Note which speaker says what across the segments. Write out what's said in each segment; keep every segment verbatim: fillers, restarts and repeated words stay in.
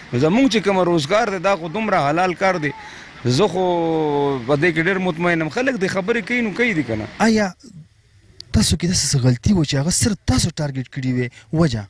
Speaker 1: زمونږ چې کوم روزګار دی دا خو دومره حلال کار دی زه خو په دې کې ډېر مطمئن یم خلک د خبرې کوي نو کوي دي که نه
Speaker 2: آیا تاسو کې داسې څه غلطي وه چې هغه صرف تاسو ټارګېټ کړي وې وجه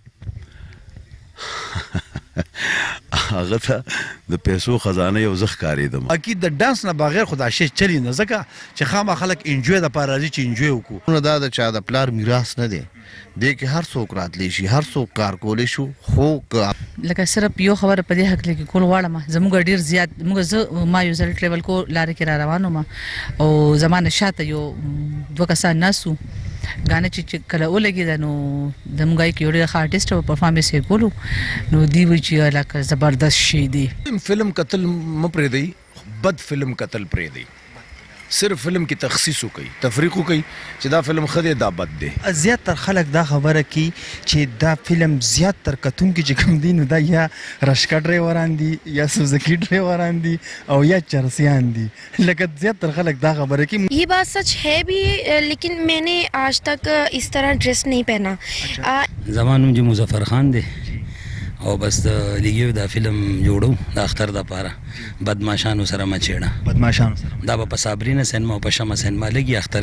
Speaker 3: هغه ته د پیسو خزانه یو زه ښکارېدم
Speaker 4: اکید د ډانس نه بغیر خو دا شی چلی نه ځکه چې خامہ خلک انجوی دپاره راځي چې انجوی وکړو
Speaker 5: دا د چا د پلار میراث نه دی دې کې هر څوک راتلی شي هر څوک کار کولی شو خو
Speaker 6: لکه صرف یو خبره په دې حق کې کول غواړم زموږ ډېر زیات موږ زه ما یو ځل ټریول کو لارې کې را روان وم او زما نه شاته یو دوه کسان ناستو ګانه چې کله ولګېده نو د موږ یې کې یو ډېر ښه آرټسټ و پرفارمنس یې کولو نو دوی وایي چې لکه زبردست شی دی
Speaker 4: فلم کتل مه پرېږدئ بد فلم کتل پرېږدئ صرف فلم کې تخصیص وکړي تفریق وکړي چې دا فلم ښه دی دا بد دی
Speaker 2: زیاتر خلک دا خبره کوي چې دا فلم زیاتر کتونکي چې کوم دي نو دا یا رشکه ډریوران دي یا سوزکي ډریوران دي او یا چرسیان دي لکه زیاتر خلک دا خبره کوي
Speaker 7: یہ بات سچ ہے بھی لیکن میں نے آج تک اس طرح ڈریس نہیں پہنا
Speaker 8: زما نوم چې مظفر خان دی او بس د لیګیو دا فلم جوړو د اختر دپاره بدماشانو سره مچېړه
Speaker 2: بدماشانو سره
Speaker 8: دا به په صابرینه سینما او په شمع سینما لګي اختر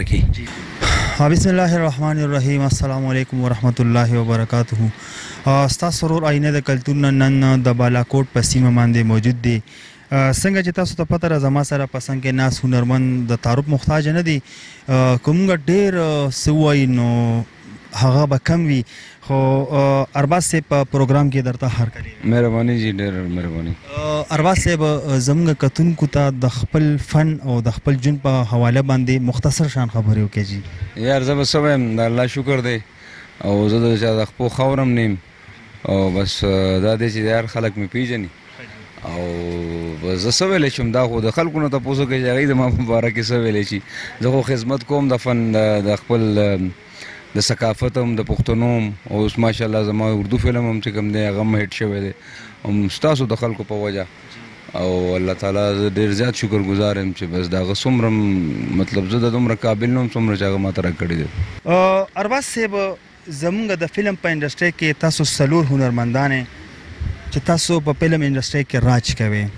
Speaker 8: کې
Speaker 2: بسم الله الرحمن الرحیم السلام علیکم ورحمت الله وبرکاته ستاسو سرور آینه د کلتور نن د بالاکوټ په سیمه باندې موجود دی څنګه چې تاسو ته پته را زما سره په څنګ کې ناس هنرمند د تعارف محتاج نه دي که موږ ډېر څه ووایو نو هغه به کم وي خو ارباز صاحب په پروګرام کې درته هرکلی
Speaker 1: مهرباني جی ډېر مهرباني
Speaker 2: ارباز صاحب زموږ کتونکو ته د خپل فن او د خپل ژوند په حواله باندې مختصر شان خبرې وکړئ جی
Speaker 1: یار زه به څه وایم د الله شکر دی او زه د چا د خپو خاورم نیم او بس دا دی چې هر خلک مې پیژني او بس زه څه ویلی شم دا خو د خلکو نه تپوس وکړئ چې هغوی زما په باره کې څه ویلی شي زه خو خدمت کوم د فن د خپل د ثقافت هم د پښتنو هم او اوس ماشاءالله زما اردو فلم هم چې کوم دی هغه هم هیټ شوی دی هم ستاسو د خلکو په وجه او الله تعالی زه ډېر زیات شکر ګزار یم چې بس د هغه څومره مطلب زه د دومره قابل نه یم څومره چې هغه ماته راکړي دی
Speaker 2: ارباز صاحب زموږ د فلم په انډسټرۍ کې تاسو څلور هنرمندان چې تاسو په فلم انډسټرۍ کې راج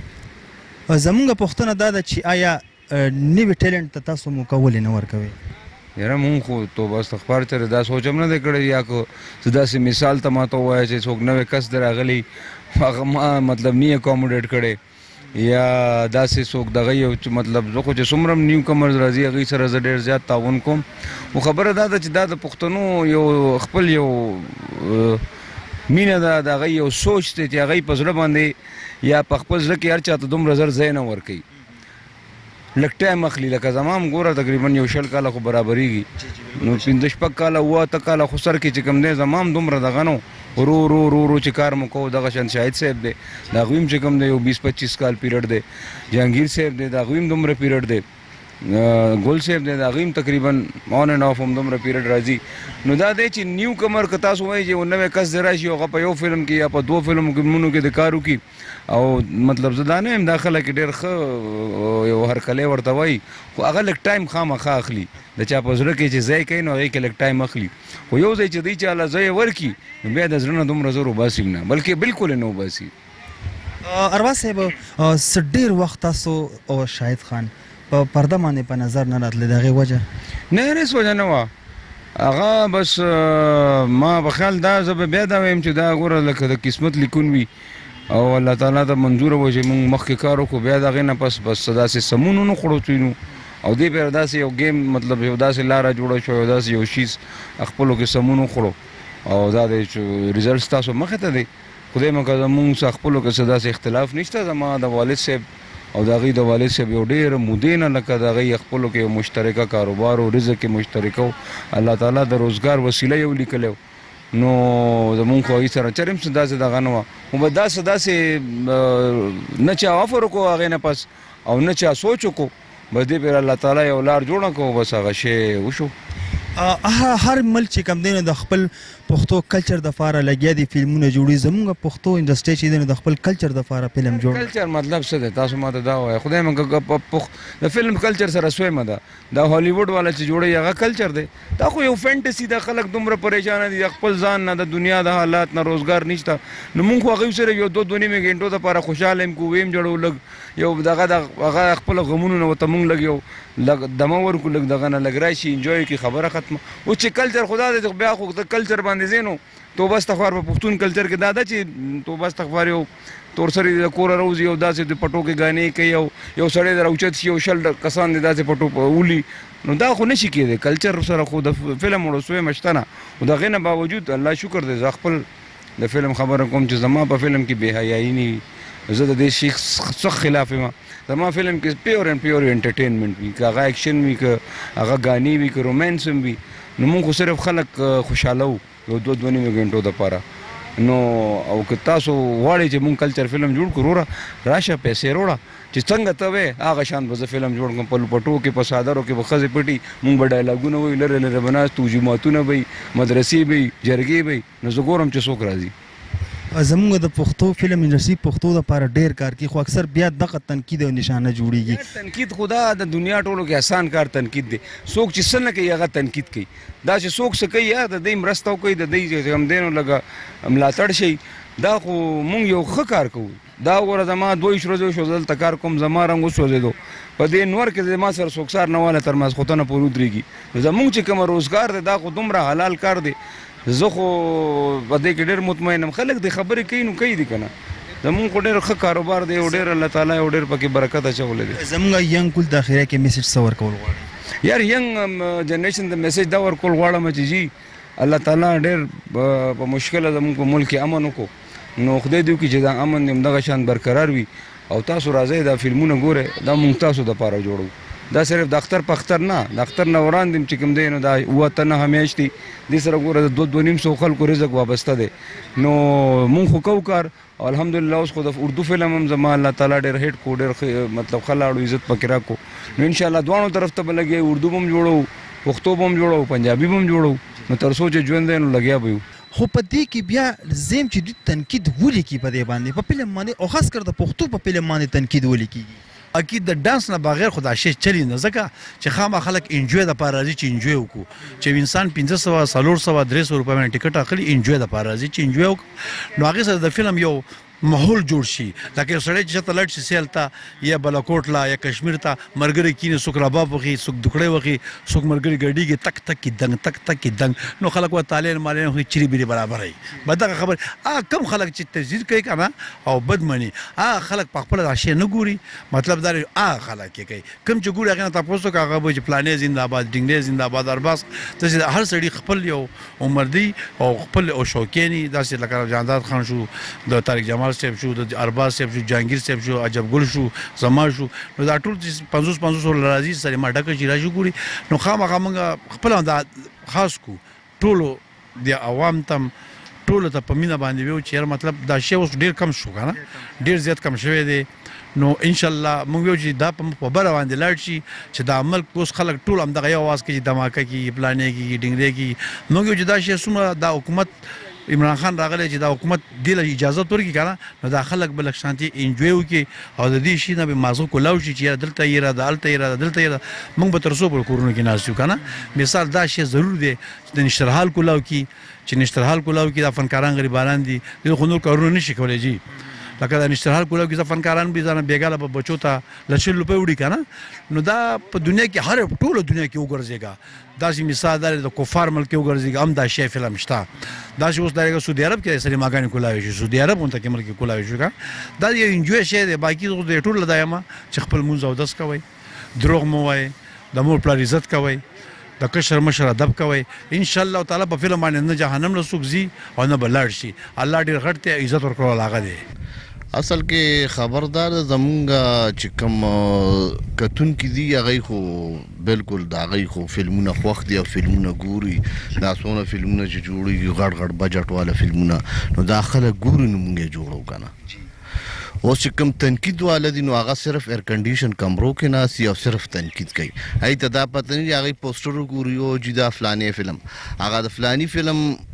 Speaker 2: کوئ زموږ پوښتنه دا ده چې آیا نوي ټیلنټ ته تاسو موقع ولې نه ورکوئ
Speaker 1: یاره مونږ خو توبه استغفار چېرې دا سوچ هم نه دی کړی یا که زه داسې مثال ته ماته ووایه چې څوک نوی کس دی راغلی هغه ما مطلب نی اکاموډیټ کړی یا داسې څوک دغه یو چې مطلب زه خو چې څومره هم نیو کمرز راځي هغوی سره زه ډېر زیات تعاون کوم خو خبره دا ده چې دا د پښتنو یو خپل یو مینه ده د هغوی یو سوچ دی چې هغوی په زړه باندې یا په خپل زړه کې هر چاته دومره زر ځای نه ورکوي لږ ټایم اخلي لکه زما هم ګوره تقریبا یو شل کاله خو برابرېږي نو پنځه شپږ کاله اووه اته کاله خو سر کې چې کوم دی زما هم دومره دغه نو ورو ورو ورو ورو چې کار مو کوو دغه شان شاهد صاحب دی د هغوی هم چې کوم دی یو بیس پچیس کال پیریډ دی جهانګیر صاحب دی د هغوی هم دومره پیریډ دی ګل صاحب دی د هغوی هم تقریبا آن اینډ آف هم دومره پیریډ راځي نو دا دی چې نیو کمر که تاسو وایي چې یو نوی کس دی راشي هغه په یو فلم کې یا په دوه فلمونو کې د کار وکړي او مطلب زه دا نه یم دا خلک ډېر ښه یو هرکلی ورته وایي خو هغه لږ ټایم خامخا اخلي د چا په زړه کې چې ځای کوي نو هغې کې لږ ټایم اخلي خو یو ځای چې دوی چاله ځای ورکړي نو بیا د زړه نه دومره زور وباسي نه بلکې بالکل یې نه وباسي
Speaker 2: ارواز صاحب څه ډېر وخت تاسو او شاهد خان په پرده باندې په نظر نه راتلی د هغې وجه
Speaker 1: نه هېڅ وجه نه وه هغه بس ما په خیال دا زه به بیا دا وایم چې دا ګوره لکه د قسمت لیکون وي او الله تعالی ته منظوره وه چې موږ مخکې کار وکړو بیا د هغې نه پس بس داسې سمون ونه خورو څوینو او دې پرې داسې یو گیم مطلب یو داسې لاره جوړه شوه یو داسې یو شیز خپلو کې سمون وخورو او دا دی چې ریزلټ ستاسو مخې ته دی خدای مه که زمونږ څه خپلو کې څه داسې اختلاف نشته زما د والد صاحب او د هغوی د والد صاحب یو ډېره مودې نه لکه د هغوی خپلو کې یو مشترکه کاروبار او رزق کې مشترکه و الله تعالی د روزګار وسیله یو لیکلی نو زمونږ خو هغوی سره چرې هم څه داسې دغه نه وه خو به داسې داسې نه چا افر وکړو هغې نه پس او نه چا سوچ وکړو بس دې پرې الله تعالی یو لار جوړه کړو بس هغه شی وشو
Speaker 2: هر ملک چې کوم دی نو د خپل پښتو کلچر د فاره لګیا دي فلمونه جوړي زمونږ پښتو انډسټری چې دی نو د خپل کلچر د فاره فلم جوړ
Speaker 1: کلچر مطلب څه دی تاسو ماته دا وایي خدای مونږ د فلم کلچر سره سویمه ده دا هالیوډ والا چې جوړي هغه کلچر دی دا خو یو فانټسي د خلک دومره پریشان دي خپل ځان نه د دنیا د حالات نه روزګار نشته نو مونږ خو هغه سره یو دوه دوه نیمه غنټو د لپاره خوشاله یم کو ویم جوړو لګ یو دغه د هغه خپل غمونو نه وته مونږ لګ یو لګ دمه ورکو لګ دغه نه لګ راشي انجوای کی خبره ختمه او چې کلچر خدا دې بیا خو د کلچر باندې زینو تو بس تخوار په پښتون کلچر کې دا ده چې تو بس تخوار یو تور سره د کور روز یو داسې د پټو کې غانې کوي یو یو سړی دروچت شي یو شل کسان دي داسې پټو په ولي نو دا خو نشي کېده کلچر سره خو د فلم وړو سوې مشتنه او د غینه باوجود الله شکر دې ز خپل د فلم خبره کوم چې زما په فلم کې بے حیايي نه زه د دې شیخ څخه خلاف ما زما فلم کې پیور اینڈ پیور انټرټینمنت وی که هغه اکشن وی که هغه غاني وی که رومانس وی نو موږ صرف خلک خوشاله یو دوه دوه نیمه غنټو د پاره نو او که تاسو غواړئ چې مونږ کلچر فلم جوړ کړو را راشه پیسې وروړه چې څنګه ته وې هغه شان به زه فلم جوړ کړم په پټو کې په صادرو کې به ښځې پټي مونږ به ډایلاګونه وایو لرې لرې به ناست جوماتونه به وي مدرسې به وي جرګې به وي نو زه ګورم چې څوک راځي
Speaker 2: زمونږ د پښتو فلم انډسټری پښتو لپاره ډیر کار کوي خو اکثر بیا دغه تنقید او نشانه جوړیږي
Speaker 1: تنقید خدا د دنیا ټولو کې آسان کار تنقید دی څوک چې څه نه کوي هغه تنقید کوي دا چې څوک څه کوي یا د دې مرسته کوي د دې غمدینو لګه ملاتړ شي دا خو مونږ یو ښه کار کوو دا وګوره زما دوه ورځې شو دلته کار کوم زما رنګ وسوځېدو په دې نور کې زما سره څوک نه واله تر ماسخوتنه پورې ودرېږي زمونږ چې کوم روزګار دی دا خو دومره حلال کار دی زه خو په دې کې ډېر مطمئن یم خلک د خبرې کوي نو کوي دي که نه زمونږ خو ډېر ښه کاروبار دی او ډېر الله تعالی او ډېر پکې برکت اچولی دی
Speaker 2: زمونږ ینګ کل د اخره کې میسج څه ورکول غواړي
Speaker 1: یار ینګ جنریشن د میسج دا ورکول غواړم چې جی الله تعالی ډېر په مشکله زمونږ په ملک کې امن وکړو نو خدای دې وکړي چې دا امن همدغه شان برقرار وي او تاسو راځئ دا فلمونه ګورئ دا مونږ تاسو دپاره جوړو دا صرف د اختر په اختر نه د اختر نه وړاندې چې کوم دی نو دا اووه ته نهه میاشتې دې سره ګوره د دوه دوه نیم سوه خلکو رزق وابسته دی نو مونږ خو کوو کار او الحمدلله اوس خو د اردو فلم هم زما الله تعالی ډېر هیټ کو ډېر مطلب ښه لاړو عزت پکې راکړو نو انشاءالله دواړو طرف ته به لګیا اردو به هم جوړو پښتو به هم جوړو پنجابي به هم جوړو نو تر څو چې ژوند دی نو لګیا به یو
Speaker 2: خو په دې کې بیا زم چې دوی تنقید ولیکي په دې باندې په فلم باندې او خاص کر د پښتو په فلم باندې تنقید ولیکيږي
Speaker 9: اکید د ډانس نه بغیر خدا شی چلی نه ځکه چې خامہ خلک انجوای د پاره راځي چې انجوای وکړو چې انسان پنځه سوه څلور سوه درې سوه روپۍ باندې ټیکټ اخلي انجوای د پاره راځي چې انجوای وکړو نو هغې سره د فلم یو ماحول جوړ شي لکه یو سړی چې ته لاړ شي سیل ته یا بلاکوټ لا یا کشمیر ته ملګري کینې څوک رباب وخي څوک دکړې وخي څوک ملګري ګډېږي تک تک کې دنګ تک تک کې دنګ نو خلک ورته تالین مالین خو چیرې بیرې برابر وي به دغه خبر هغه کم خلک چې تجدید کوي که نه او بد مني هغه خلک په خپله دا شی نه ګوري مطلب دا هغه خلک یې کوي کوم چې ګوري هغې نه تپوس وکړه هغه به چې پلانې زندهباد ډینګلې زندهباد ارباس داسې هر سړي خپل یو عمر دی او خپل او شوقین داسې لکه جانداد خان شو د طارق جمال صاحب شو د ارباز صاحب شو جهانگیر صاحب شو عجب ګل شو زما شو نو دا ټول پنځوس پنځوس ورله راځي سره ما ډکه چې راشي ګوري نو خامخا موږ خپله دا خاص کو ټولو د عوام تم ټولو ته په مینه باندې ویو چې یار مطلب دا شی اوس ډېر کم شو که نه ډېر زیات کم شوی دی نو انشاءالله موږ ویو چې دا په بره باندې لاړ شي چې دا ملک اوس خلک ټول همدغه یو اواز کوي چې دماکه کېږي پلانې کېږي ډینګرې کېږي موږ ویو چې دا شی څومره دا حکومت عمران خان راغلی چې دا حکومت دې له اجازت ورکړي که نه نو دا خلک به لږ شانتي انجوی وکړي او د دې شي نه به مازغه کولاو شي چې یاره دلته یې راده هلته یې راده دلته یې راده موږ به تر څو پورې کورونو کې ناست یو که نه مثال دا شی ضرور دی چې د نشترحال کولاو کړي چې نشترحال کولاو کړي دا فنکاران غریبانان دي دوی خو نور کارونه نه شي کولی جي لکه د نشترحال کولاو کې فنکاران به ځانه بیګاله په بچو ته لچل روپۍ وړي که نه نو دا په دنیا کې هر ټوله دنیا کې وګرځېږه داسې مثال دا د کفار ملک کې وګرځېږي هم دا شی فلم شته داسې اوس دغه سعودي عرب کې سلیماګانې کولاوی شي سعودي عرب غونته کې ملک کولاوی شي که دا یو انجوی شی دی باقي خو د ټول دا یم چې خپل مونځ اودس کوئ دروغ مه وایئ د مور پلار عزت کوئ د کشر مشر ادب کوئ انشاءالله تعالی په فلم باندې نه جهنم له څوک ځي او نه به لاړ شي الله ډېر غټ دی عزت ورکول هغه دی
Speaker 5: اصل کې خبردار زمونږ چې کوم کتونکي دي هغوی خو بالکل د هغوی خو فلمونه خوښ دي او فلمونه ګوري دا څونه فلمونه چې جوړېږي غټ غټ بجټ والا فلمونه نو دا خلک ګوري نو مونږ یې جوړو که نه اوس چې کوم تنقید والا دي نو هغه صرف ایر کنډیشن کمرو کې ناست او صرف تنقید کوي هغوی ته دا پته نه دي هغوی پوسټر ګوري او چې دا فلانې فلم هغه د فلاني فلم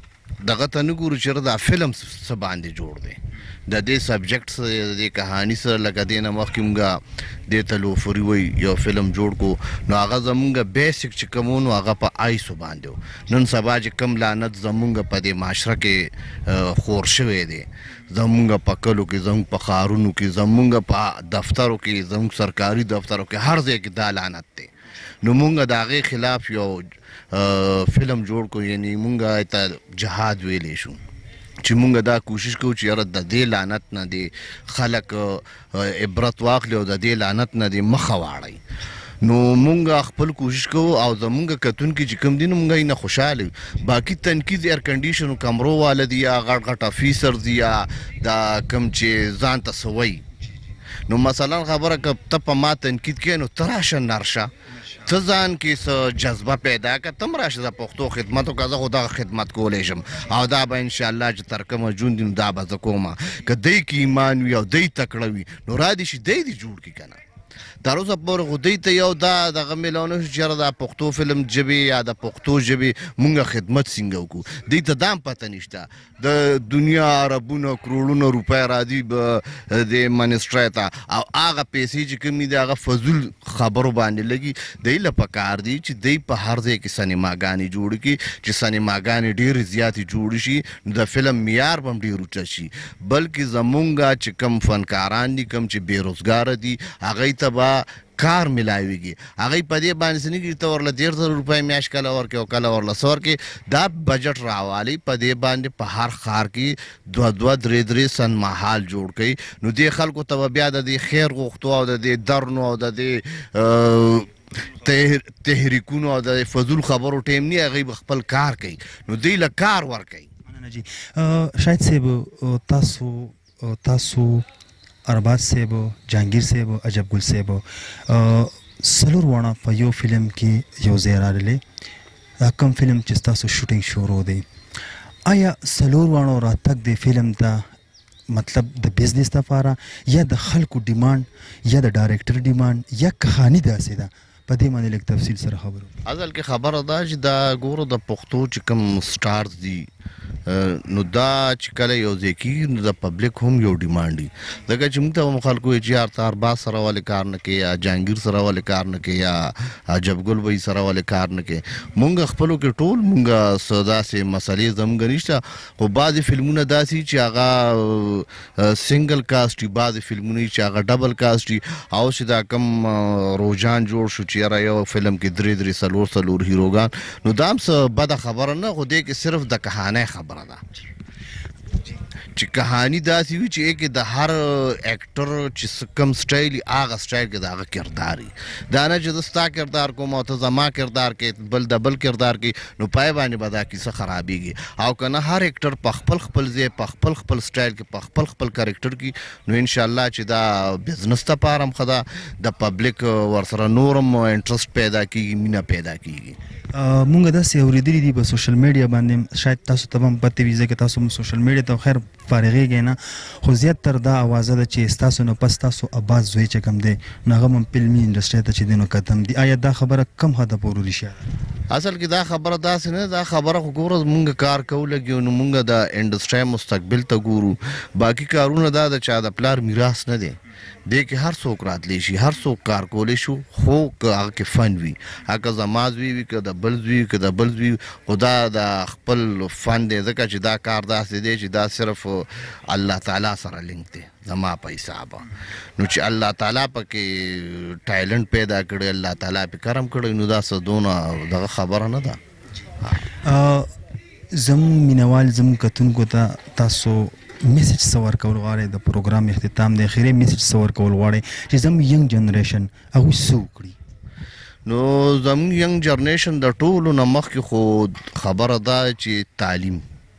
Speaker 5: دغه ته نه ګورو چې دا فلم څه باندې جوړ دی د دې سبجیکټ سره د دې کهاني سره لکه دې نه مخکې مونږ دې ته لوفري وایي یو فلم جوړ کو نو هغه زمونږ بیسک چې کوم نو هغه په آیسو باندې و نن سبا چې کم لعنت زمونږ په دې معاشره کې خور شوی دی زمونږ په کلو کې زمونږ په ښارونو کې زمونږ په دفترو کې زمونږ سرکاري دفترو کې هر ځای کې دا لعنت دی نو مونږ د هغې خلاف یو فلم جوړ کو یعنی مونږ ته جهاد ویلی شو چې مونږ دا کوشش کوو چې یاره د دې لعنت نه دی خلک عبرت واخلي او د دې لعنت نه دی مخه واړئ نو مونږ خپل کوشش کوو او زمونږ کتونکي چې کوم دي نو مونږ یې نه خوشحاله یو باقي تنقید ایر کنډیشن کمرو والا دي یا غټ غټ افیسر دي یا دا کوم چې ځان ته څه وایي نو مثلا خبره که ته په ما تنقید کوې نو ته راشه نرشه ته ځان کې څه جذبه پیدا کړه ته هم راشه د پښتو خدمت وکړه زه خو دغه خدمت کولی شم او دا به انشاءالله چې تر کومه ژوند دي نو دا به زه کومه که دی کې ایمان وي او دی تکړه وي نو را دي شي دی دې جوړ کړي که نه تر اوسه پورې خو دوی ته یو دا دغه میلاو نه شو چې یاره دا پښتو فلم ژبې یا د پښتو ژبې مونږ خدمت څنګه وکړو دوی ته دا هم پته نشته د دنیا اربونه کروړونه روپۍ راځي به د منسټرۍ ته او هغه پیسې چې کومې دي هغه فضول خبرو باندې لګي دوی له پکار دي چې دوی په هر ځای کې سینماګانې جوړې کړي چې سینماګانې ډېرې زیاتې جوړې شي نو د فلم معیار به هم ډېر اوچت شي بلکې زمونږ چې کوم فنکاران دي کوم چې بېروزګاره دي هغوی ته به کار ملاویږي هغوی په دې باندې څه نه کړي ته ورله ډېر زره روپۍ میاشت کله ورکړې او کله ورله څه ورکړې دا بجټ راوالي په دې باندې په هر ښار کې دوه دوه درې درې سنمهال جوړ کړي نو دې خلکو ته به بیا د دې خیر غوښتو او د دې درنو او د دې تحریکونو او د فضول خبرو ټیم نه هغوی به خپل کار کوي نو دوی له کار ورکوي
Speaker 2: مننه جي شاید صاحب تاسو تاسو ارباز صاحب جهانگیر صاحب عجب ګل صاحب څلور واړه په یو فلم کې یو ځای راغلي دا کوم فلم چې ستاسو شوټینګ شروع دی آیا څلور واړو راتګ د فلم ته مطلب د بزنس لپاره یا د خلکو ډیمانډ یا د ډایرکټر ډیمانډ یا کهاني داسې ده په دې باندې لږ تفصیل سره خبرو
Speaker 5: اصل کې خبره ده چې دا ګورو د پښتو چې کوم سټارز دي نو دا چې کله یو ځای کېږي نو د پبلک هم یو ډیمانډ وي ځکه چې موږ ته هم خلکو وایي چې یار ته ارباز سره ولې کار نه کوې یا جهانګیر سره ولې کار نه کوې یا عجب ګل بهي سره ولې کار نه کوې مونږ خپلو کې ټول مونږ څه داسې مسلې زموږ نشته خو بعضې فلمونه داسې چې هغه سنګل کاسټ وي بعضې فلمونه چې هغه ډبل کاسټ وي او چې دا کم روجان جوړ شو چې یاره یو فلم کې درې درې څلور څلور هیروګان نو دا هم څه بده خبره نه خو دې کې صرف د کهانۍ خبره ده چې کهاني داسې وي چې کې د هر اکټر چې کم سټایل هغه سټایل کې د هغه کردار وي دا نه چې زه ستا کردار کوم او ته زما کردار کې بل د بل کردار کې نو پای باندې به دا کیسه خرابېږي او که نه هر اکټر په خپل خپل ځای په خپل خپل سټایل کې په خپل خپل کرکټر کې نو انشاءالله چې دا بزنس لپاره هم ښه ده د پبلک ورسره نور هم انټرسټ پیدا کېږي مینه پیدا کېږي
Speaker 2: مونږ داسې اورېدلي دي په سوشل میډیا باندې شاید تاسو ته هم پته وي ځکه تاسو هم سوشل میډیا ته خیر فارغېږئ نه خو زیاتره دا اوازه ده چې ستاسو نه پس تاسو اباز زوی چې کوم دی نو هغه هم فلمي انډسټرۍ ته چې دی نو قدم دی آیا دا خبره کم حده پورې رښتیا
Speaker 5: اصل کې دا خبره داسې نه دا خبره خو ګوره مونږ کار کوو لګیو نو مونږ د انډسټرۍ مستقبل ته ګورو باقي کارونه دا د چا د پلار میراث نه دی دې کې هر څوک راتلی شي هر څوک کار کولی شو خو که هغه کې فن وي هغه زما زوی وي که د بل زوی که د بل زوی خو دا د خپل فن دی ځکه چې دا کار داسې دی چې دا صرف الله تعالی سره لینک دی زما په حسابه نو چې الله تعالی پکې ټایلنټ پیدا کړی الله تعالی پې کرم کړی نو دا څه دونه دغه خبره نه ده
Speaker 2: زموږ مینوال زموږ کتونکو ته تاسو میسج څه ورکول غواړئ د پروګرام اختتام د اخري میسج څه ورکول غواړئ چې زموږ ینګ جنریشن هغوی څه وکړي
Speaker 5: نو زموږ ینګ جنریشن د ټولو نه مخکې خو خبره ده چې تعلیم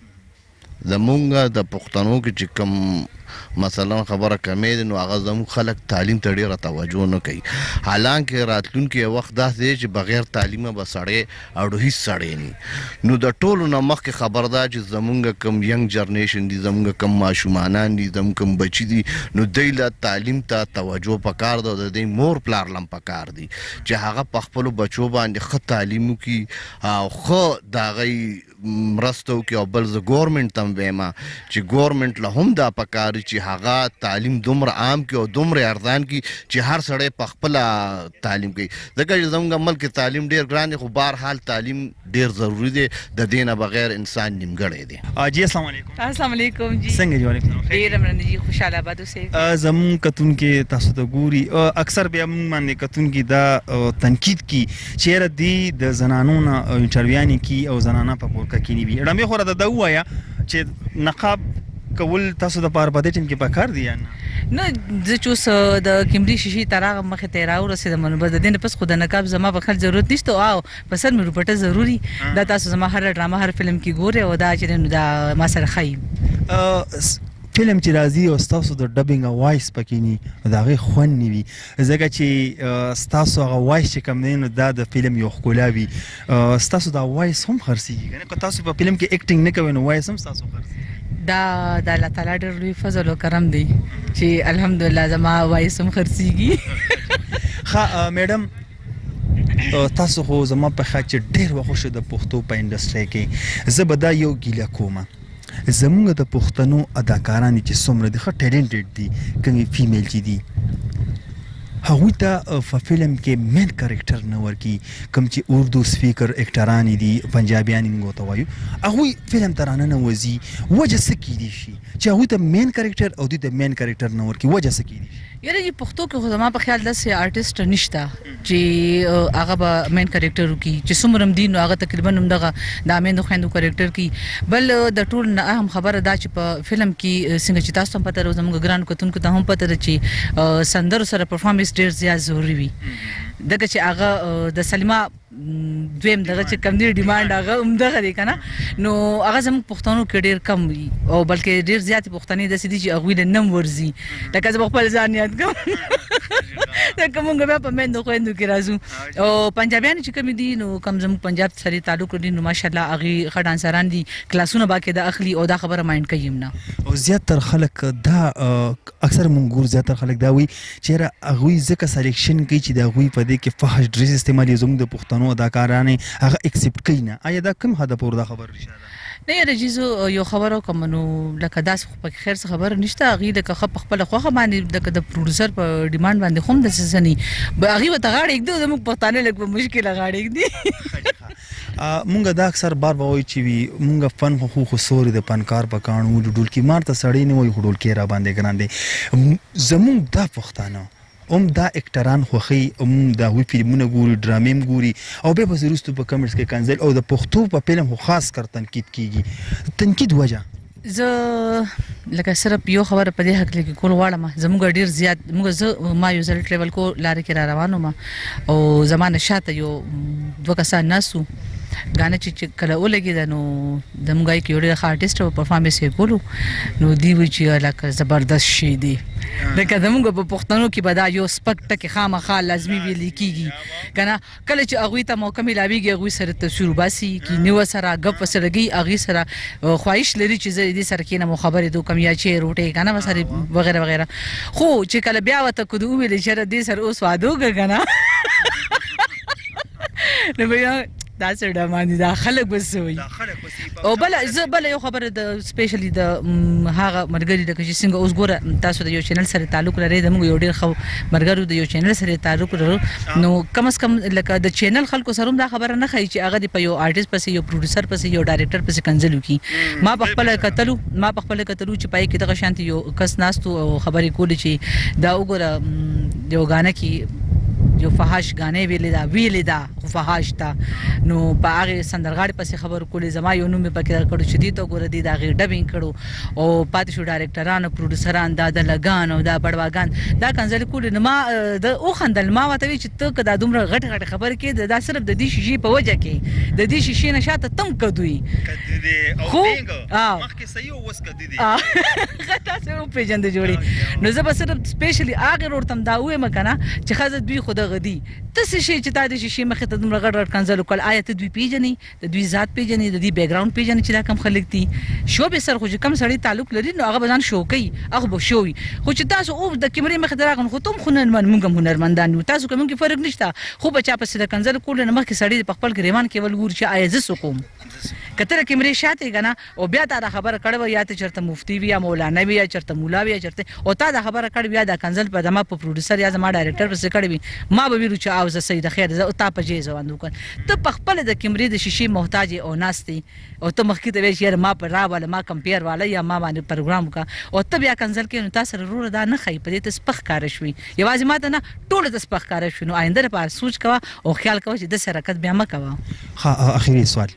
Speaker 5: زمونږ د پښتنو کې چې کوم مثلا خبره کمې دی نو هغه زموږ خلک تعلیم ته ډېره توجه نه کوي حالانکه راتلونکی وخت داسې دی چې بغیر تعلیمه به سړی اړو هېڅ سړی نه نو د ټولو نه مخکې خبر ده چې زمونږ کوم ینګ جنریشن دي زمونږ کوم ماشومانان دي زموږ کوم بچي دي نو دوی له تعلیم ته توجه پکار ده د دوی مور پلار لم پکار دي چې هغه په خپلو بچو باندې ښه تعلیم وکړي او ښه د هغوی مرسته وکړي او بل زه ګورمنټ ته هم وایم چې ګورمنټ له هم دا پکار چې هغه تعلیم دومره عام کړي او دومره ارزان کړي چې هر سړی په خپله تعلیم کوي ځکه چې زموږ ملک کې تعلیم ډېر ګران دی خو بهرحال تعلیم ډېر ضروري دی د دې نه بغیر انسان نیمګړی دی.
Speaker 2: جی السلام علیکم.
Speaker 6: السلام علیکم جی.
Speaker 2: څنګه جی؟ وعلیکم السلام.
Speaker 6: ډېر مننه جی، خوشحاله آباد اوسئ.
Speaker 2: زموږ کتونکي تاسو ته ګوري اکثر بیا موږ باندې کتونکي دا تنقید کی چې یاره دې د زنانو نه انټرویوانې کی او زنانه په پورکه کینی وي. ډمې خو راته دا ووایه چې نقاب کول تاسو د پاره په دې ټیم کې پکار دی یا نه؟
Speaker 6: نه زه چې اوس د کیمرې شیشې ته راغلم مخې ته یې راورسېدم نو بس د دې نه پس خو د نقاب زما په خل ضرورت نشته او په سر مې روپټه ضروري دا تاسو زما هر ډرامه هر فلم کې ګورئ او دا چې نو دا ما سره ښایي.
Speaker 2: فلم چې راځي او ستاسو د ډبینګ وایس پکې ني د هغې خوند نه وي ځکه چې ستاسو هغه وایس چې کوم دی نو دا د فلم یو ښکلا وي. ستاسو دا وایس هم خرڅېږي که نه که تاسو په فلم کې اکټینګ نه کوئ نو وایس هم ستاسو خرڅېږي.
Speaker 6: دا د الله تعالی ډېر لوی فضل او کرم دی چې الحمدلله زما وایس هم خرڅېږي.
Speaker 2: ښه میډم تاسو خو زما په خیال چې ډېر وخت شو د پښتو په انډسټرۍ کې زه به دا یو ګیله کومه زمونږ د پښتنو اداکاران چې څومره دي ښه ټیلنټډ دي کومې فیمیل چې دي هغوی ته په فلم کې مین کرکټر نه ورکړي کوم چې اردو سپیکر اکټران دي پنجابیان یې موږ ته وایو هغوی فلم ته راننه وځي وجه څه کیدی شي چې هغوی ته مین کرکټر او دوی ته مین کرکټر نه ورکړي وجه څه کیدی شي؟
Speaker 6: یاره چې پښتو کې خو زما په خیال داسې آرټسټ نشته چې هغه به مین کرکټر وکړي چې څومره هم دي نو هغه تقریبا همدغه د میندو خویندو کرکټر کړي. بل د ټول نه اهم خبره دا چې په فلم کې څنګه چې تاسو هم پته ده زموږ ګرانو کتونکو ته هم پته ده چې سندرو سره پرفارمنس ډېر زیات ضروري وي دغه چې هغه د سلیما دویم دغه چې کم دی ډیمانډ هغه همدغه دی که نه نو هغه زموږ پښتنو کې ډېر کم وي او بلکې ډېر زیاتې پښتنې داسې دي چې هغوی له نم ورځي لکه زه به خپل ځان یاد کړم لکه مونږ بیا په میندو خویندو کې راځو او پنجابیان چې کومې دي نو کوم زموږ پنجاب سره تعلق لري نو ماشاءالله هغې ښه ډانسران دي کلاسونه باقاعده اخلي او دا خبره مایند کوي هم نه.
Speaker 2: او زیاتر خلک دا اکثر مونږ ګورو زیاتر خلک دا وایي چې یاره هغوی ځکه سلیکشن کوي چې د هغوی په دې کې فحش ډریس استعمالي زموږ د پښتنو اداکارانې هغه اکسپټ کوي نه. آیا دا کوم هدف اور دا خبر رښتیا ده؟
Speaker 6: نه یاره جی زه یو خبره وکړم نو لکه داسې خو پکې خیر څه خبره نشته هغې لکه ښه په خپله خوښه باندې لکه د پروډوسر په ډیمانډ باندې خو هم داسې څه نه هغې ورته غاړه ایږدي زموږ پښتانه لږ په مشکله غاړه ایږدي.
Speaker 2: مونږ دا اکثر بار به وایو چې وي مونږ فن خو خو سوري د فنکار په کاڼو ډولکي مار ته سړی نه وایي خو ډولکي را باندې ګران دی. زموږ دا پښتانه هم دا اکټران خوښوي هم د هغوی فلمونه ګوري ډرامې هم ګوري او بیا به وروستو په کمنټس کې کنځل او د پښتو په فلم خو خاص کر تنقید کیږي تنقید وجه
Speaker 6: زه لکه صرف یو خبره په دې هکله کې کول غواړم زموږ ډېر زیات موږ زه ما یو ځل ټریول کو لارې کې را روان وم او زما نه شاته یو دوه کسان ناست وو ګانه چې کله ولګېده نو د موږ کې یو ډېر ښه آرټسټ او پرفارمنس یې کولو نو دوی وایي چې لکه زبردست شی دی لکه زموږ په پښتنو کې به دا یو سپک ټکې خامخا لازمي ویلې کېږي که نه کله چې هغوی ته موقع میلاویږي هغوی سره تصویر وباسي کینې ورسره ګپ ورسره کوي هغې سره خواهش لري چې زه دې سره کښېنم او خبرې دې وکړم یا چې روټۍ که نه ورسره وغیره وغیره خو چې کله بیا ورته که د وویلې چې دې سره اوس واده وکړه که نه نو بیا دا څه ډمان دي دا خلک به څه وایي او بله زه بله یو خبره د سپیشلی د هغه ملګري لکه چې څنګه اوس ګوره تاسو د یو چینل سره تعلق لرئ زموږ یو ډېر ښه ملګرو د یو چینل سره تعلق لرو نو کم از کم لکه د چینل خلکو سره هم دا خبره نه ښایي چې هغه دې په یو آرټسټ پسې یو پروډوسر پسې یو ډایرکټر پسې کنځل وکړي. ما په خپله کتلو ما په خپله کتلو چې پای کې دغه شانتې یو کس ناست او خبرې کولې چې دا وګوره یو غانه کې یو فحاش غانې ویلې دا ویلې دا خو فحاش ته نو په هغې سندرغاړې پسې خبرې کولې زما یو نوم مې پکې درکړو چې دې ته ګوره دې د هغې ډبینګ کړو او پاتې شو ډایرکټران او پروډوسران دا د لګان او دا بړواګان دا کنځلې کولې نو ما د وخندل ما ورته ویل چې ته که دا دومره غټې غټې خبرې کوې دا صرف د دې شیشې په وجه کې د دې شیشې نه شاته تم کدوي خو
Speaker 2: مخکې صحیح اوس کدي دي
Speaker 6: تاسې وپېژندې جوړې نو زه به صرف سپیشلي هغې ورته هم دا ووایم که نه چې ښځه دوی خو دغه دي ته څه شی چې تا د شیشې مخې ته دومره غټ غټ کنځل وکړل آیا ته دوی پېژنې د دوی ذات پېژنې د دوی بیکګراونډ پېژنې چې دا کم خلک دي شو به سر خو چې کم سړی تعلق لري نو هغه به ځان شو کوي هغه به شو وي خو چې تاسو اوس د کیمرې مخې ته راغلو خو ته هم هنرمند موږ هم هنرمندان یو تاسو که موږ کې فرق نشته خو به چا پسې د کنځل کولو نه مخکې سړی په خپل ګریوان کې ول ګوري چې آیا زه څه کوم کتره کیمرې شاته کنه او بیا تا خبره کړو یا ته چرته مفتی وی یا مولانا وی یا چرته مولا وی یا چرته او تا دا خبره کړو یا دا کنزل په دما په پروډوسر یا زما ډایرکټر په څه کړی ما به ویرو چې او زه سید خیر زه او تا په جې ځوان وکړ ته په خپل د کیمرې د شیشې محتاج او ناشتي او ته مخکې ته ویش یار ما پر را ولا ما کمپیر والا یا ما باندې پروګرام کا او ته بیا کنزل کې نو تاسو رور دا نه خې په دې ته سپخ کار شوي یوازې ما ته نه ټول د سپخ کار شوي نو آینده لپاره سوچ کوا او خیال کوا چې د سرکت بیا ما کوا.
Speaker 2: ها اخیری سوال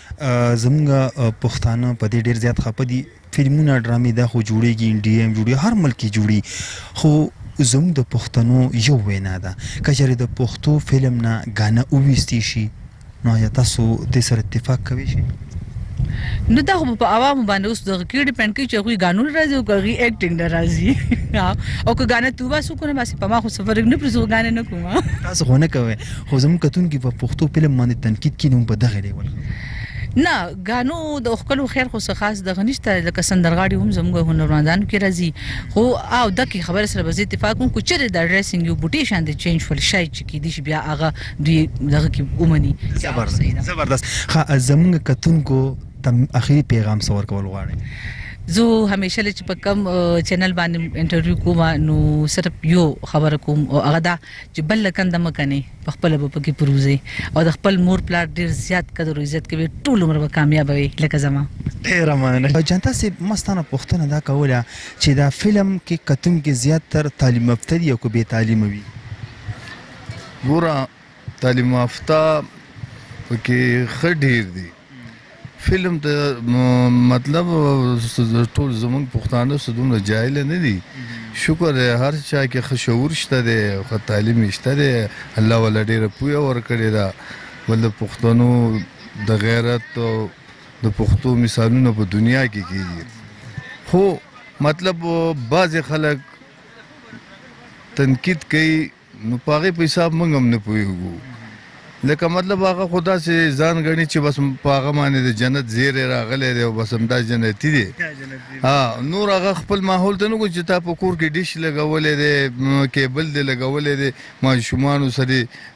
Speaker 2: زمونږ پښتانه په دې ډیر زیات خپه دي فلمونه ډرامې دا خو جوړیږي انډیا هم جوړي هر ملک جوړي خو زموږ د پښتنو یو وینا ده که چېرې د پښتو فلم نه غانه وویستې شي نو یا تاسو دې سره اتفاق کوئ شي؟
Speaker 6: نو دا خو په عوامو باندې اوس دغه کې ډیپینډ کوي چې هغوی قانون راځي او هغوی ایکټینګ نه راځي او که ګانه تو باسو کنه باسي په ما خو څه فرق نه پرې زه ګانې نه کوم
Speaker 2: تاسو خو نه کوئ خو زموږ کتونکي په پښتو فلم باندې تنقید کوي نو په دغه ډول
Speaker 6: نه غانو د خپل خیر خو څه خاص د غنښت لکه سندرغاړي هم زموږ هنرمندانو کې راځي خو او د کی خبره سره به اتفاق کوم چې د ډریسینګ یو بوټي شان د چینج فل شای چې کې دي بیا هغه دوی دغه کې اومني
Speaker 2: زبردست زبردست خا زموږ کتونکو تم اخیری پیغام سور کول غواړي
Speaker 6: زه همیشه چې په کم چینل باندې انټرویو کوم نو صرف یو خبره کوم او هغه دا چې بل کند مکنه په خپل په کې پروزي او د خپل مور پلار ډیر زیات قدر او عزت کوي ټول عمر به کامیاب وي لکه زما
Speaker 2: ډیر مننه. جنتا سي مستانه پښتنه دا کوله چې دا فلم کې کتون کې زیات تر تعلیم یافته دي او کو به تعلیم وي
Speaker 5: ګوره تعلیم یافته پکې خډیر دي فلم ته مطلب ټول زمونږ پښتانه سدونه جاهل نه دي شکر دی هر چا کې ښه شعور شته دی ښه تعلیم شته دی الله ولا ډېره پوهه ورکړې ده ول د پښتنو د غیرت او د پښتو مثالونه په دنیا کې کېږي خو مطلب بعضې خلک تنقید کوي نو په هغې په حساب موږ هم نه پوهېږو لکه مطلب هغه خدا چې ځان غني چې بس په هغه باندې د جنت زیری راغلی دی او بس همدا جنتي دی ها نور هغه خپل ماحول ته نه ګوري چې تا په کور کې ډیش لګولی دی کیبل دی لګولی دی ماشومانو سره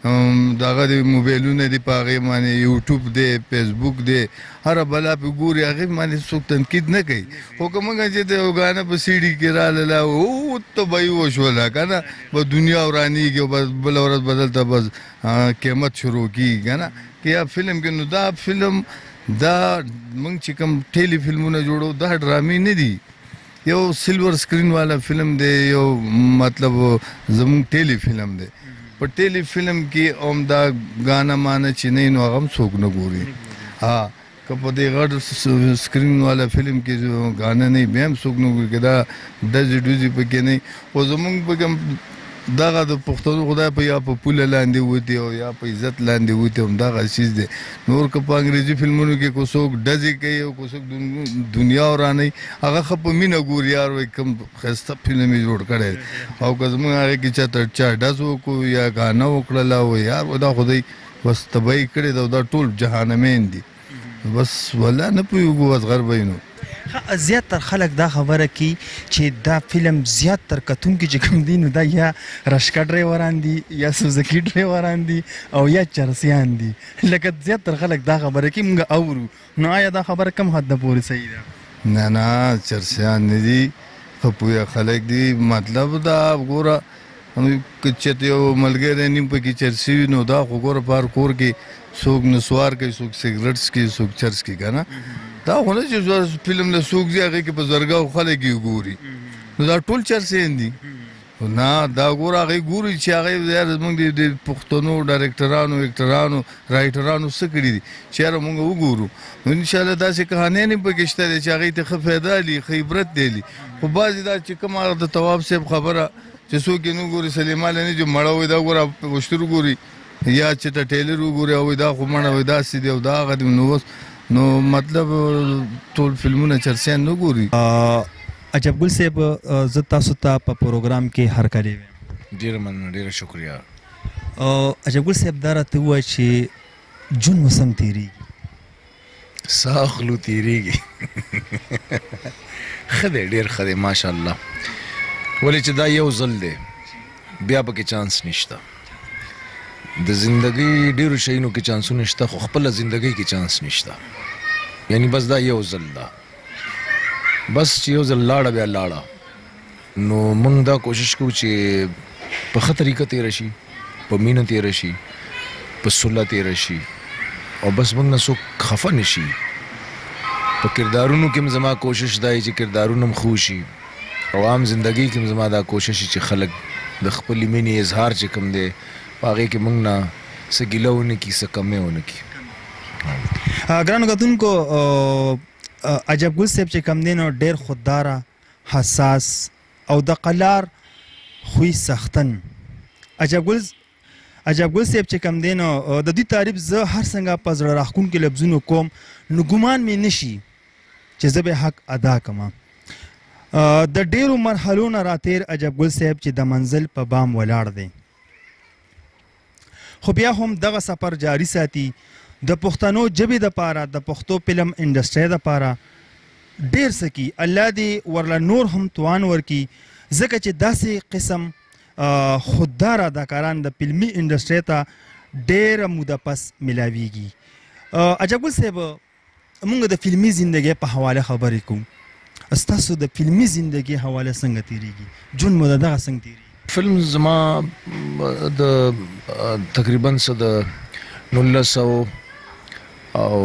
Speaker 5: دغه د موبایلونه دي په هغې باندې یوټیوب دی فیسبوک دی هره بلا پې ګوري هغې باندې څوک تنقید نه کوي خو که موږ چې د ګانه په سي ډي کې راغله او ته به یې وشوله که نه به دنیا ورانېږي او بس بله ورځ به دلته بس قیمت شروع کیږي که نه که یا فلم کې نو دا فلم دا موږ چې کوم ټیلی فلمونه جوړو دا ډرامې نه دي یو سلور سکرین والا فلم دی یو مطلب زموږ ټیلی فلم دی په ټیلی فلم کې هم دا ګانا مانا چې نه نو هغه هم څوک نه ګوري ها که په دې غټ سکرین والا فلم کې ګانا نه بیا هم څوک نه ګوري که دا ډزې ډوزې پکې نه خو زموږ پکې دغه د پښتنو خدای په یا په پوله لاندې وتی او یا په عزت لاندې وتی هم دغه چیز دی نور که په انګریزي فلمونو کې کو څوک ډزې کوي او کو څوک دنیا ورانوي هغه ښه په مینه ګوري یار وایي کوم ښایسته فلم یې جوړ کړی او که زموږ هغې کې چاته چا ډز وکړو یا ګانه وکړله او یار دا خدای بس تباهي کړې ده او دا ټول جهانمین دي بس والله نه پوهېږو اصغر بهی نو
Speaker 2: زیات تر خلک دا خبره کوي چې دا فلم زیات تر کتونکي چې کوم دي نو دا یا رشکه ډریوران دي یا سوزکي ډریوران دي او یا چرسیان دي لکه زیات تر خلک دا خبره کوي موږ اورو نو آیا دا خبره کم حد پورې صحیح ده؟
Speaker 5: نه نه چرسیان نه دي ښه پوهه خلک دي مطلب دا ګوره که چېرته یو ملګری نیم پکې چرسي وي نو دا خو ګوره په هر کور کې څوک نسوار کوي څوک سګرټ څکي څوک چرس کوي که نه دا خو نه چې فلم له څوک ځي هغې کې په زرګاو خلک یې ګوري نو دا ټول چرسیان دي نه دا ګوره هغې ګوري چې هغې زموږ د پښتنو ډایرکټرانو اکټرانو رایټرانو څه کړي دي چې یاره موږ وګورو نو انشاءالله داسې کهانیان هم پکې شته دی چې هغې ته ښه فایده لي ښه عبرت دی لي خو بعضې دا چې کوم هغه د طواب صاحب خبره چې څوک یې نه ګوري سلیمان نه چې مړه وي دا ګوره وشتر ګوري یا چې ته ټیلر وګوري او دا خو مړه وي داسې دی او دا هغه دی نو اوس نو مطلب ټول فلمونه چرسیان نه ګوري.
Speaker 2: عجب ګل صاحب زه تاسو ته په پروګرام کې هرکلی ویم
Speaker 4: ډېره مننه ډېره شکریه.
Speaker 2: عجب ګل صاحب دا راته ووایه چې جون مو څنګه تېرېږي؟
Speaker 4: ساه اخلو تېرېږي ښه دی ډېر ښه دی ماشاءالله ولې چې دا یو ځل دی بیا پکې چانس نشته د زندګۍ ډېرو شیانو کې چانسونه شته خو خپله زندګۍ کې چانس نشته یعنی بس دا یو ځل ده بس چې یو ځل لاړه بیا لاړه نو موږ دا کوشش کوو چې په ښه طریقه تېره شي په مینه تېره شي په صلح تېره شي او بس موږ نه څوک خفه نه شي په کردارونو کې هم زما کوشش دا چې کردارونه هم ښه شي او عام زندګۍ کې هم زما دا کوشش چې خلک د خپلې مینې اظهار چې کوم دی په هغې کې موږ نه څه ګیله ونه کړي څه کمی ونه کړي
Speaker 2: ګرانو کتونکو عجب ګل صاحب چې کوم دی نو ډېر خودداره حساس او د قلار خوی سختن عجب ګل عجب ګل صاحب چې کوم دی نو د دې تعریف زه هر څنګه په زړه راښکونکي لفظونو کوم نو ګمان مې نشي چې زه به حق ادا کړم د ډېرو مرحلو نه راتېر عجب ګل صاحب چې د منزل په بام ولاړ دی خو بیا هم دغه سفر جاری ساتي د پښتنو ژبې دپاره د پښتو فلم انډسټرۍ دپاره ډېر څه کي الله دې ورله نور هم توان ورکي ځکه چې داسې قسم خوددار اداکاران د فلمي انډسټرۍ ته ډېره موده پس میلاویږي عجب ګل صاحب موږ د فلمي زندګۍ په حواله خبرې کوو ستاسو د فلمي زندګۍ حواله څنګه تېرېږي ژوند مو د دغه څنګه تېرېږي
Speaker 4: فلم زما د تقریبا څه د نولس سوه او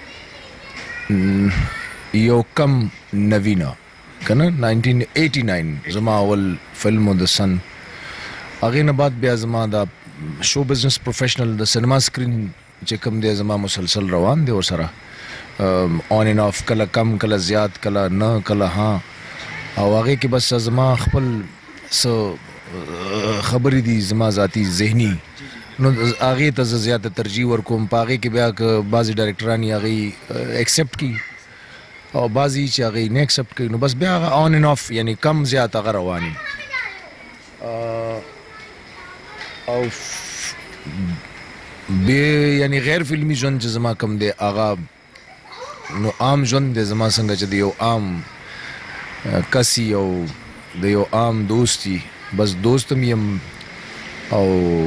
Speaker 4: یو کم نوینه که نه ناینټین ایټي ناین زما اول فلم و د سن هغې نه بعد بیا زما دا شو بزنس پروفیشنل د سینما سکرین چې کوم دی زما مسلسل روان دی ورسره آن اینڈ آف کله کم کله زیات کله نه کله ها او هغې کې بس زما خپل څه خبرې دي زما ذاتي ذهني نو هغې ته زه زیاته ترجیح ورکوم په هغې کې بیا که بعضې ډایرکټران یې هغې ایکسپټ کړي او بعضې چې هغې نه ایکسپټ کوي نو بس بیا هغه آن اینډ آف یعنی کم زیات هغه روان او بې یعنی غیر فلمي ژوند چې زما کوم دی هغه نو عام ژوند دی زما څنګه چې د یو عام کسي او د یو عام دوستي بس دوست هم یم او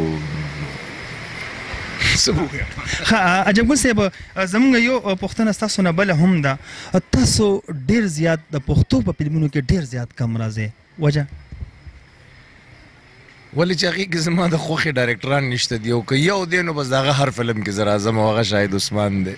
Speaker 2: عجب ګل صاحب زموږ یو پوښتنه ستاسو نه بله هم ده تاسو ډېر زیات د پښتو په فلمونو کې ډېر زیات کم راځئ وجه
Speaker 4: ولې چې هغې کې زما د خوښې ډایرکټران نشته دي او که یو دی نو بس د هغه هر فلم کې زه راځم او هغه شاهد عثمان دی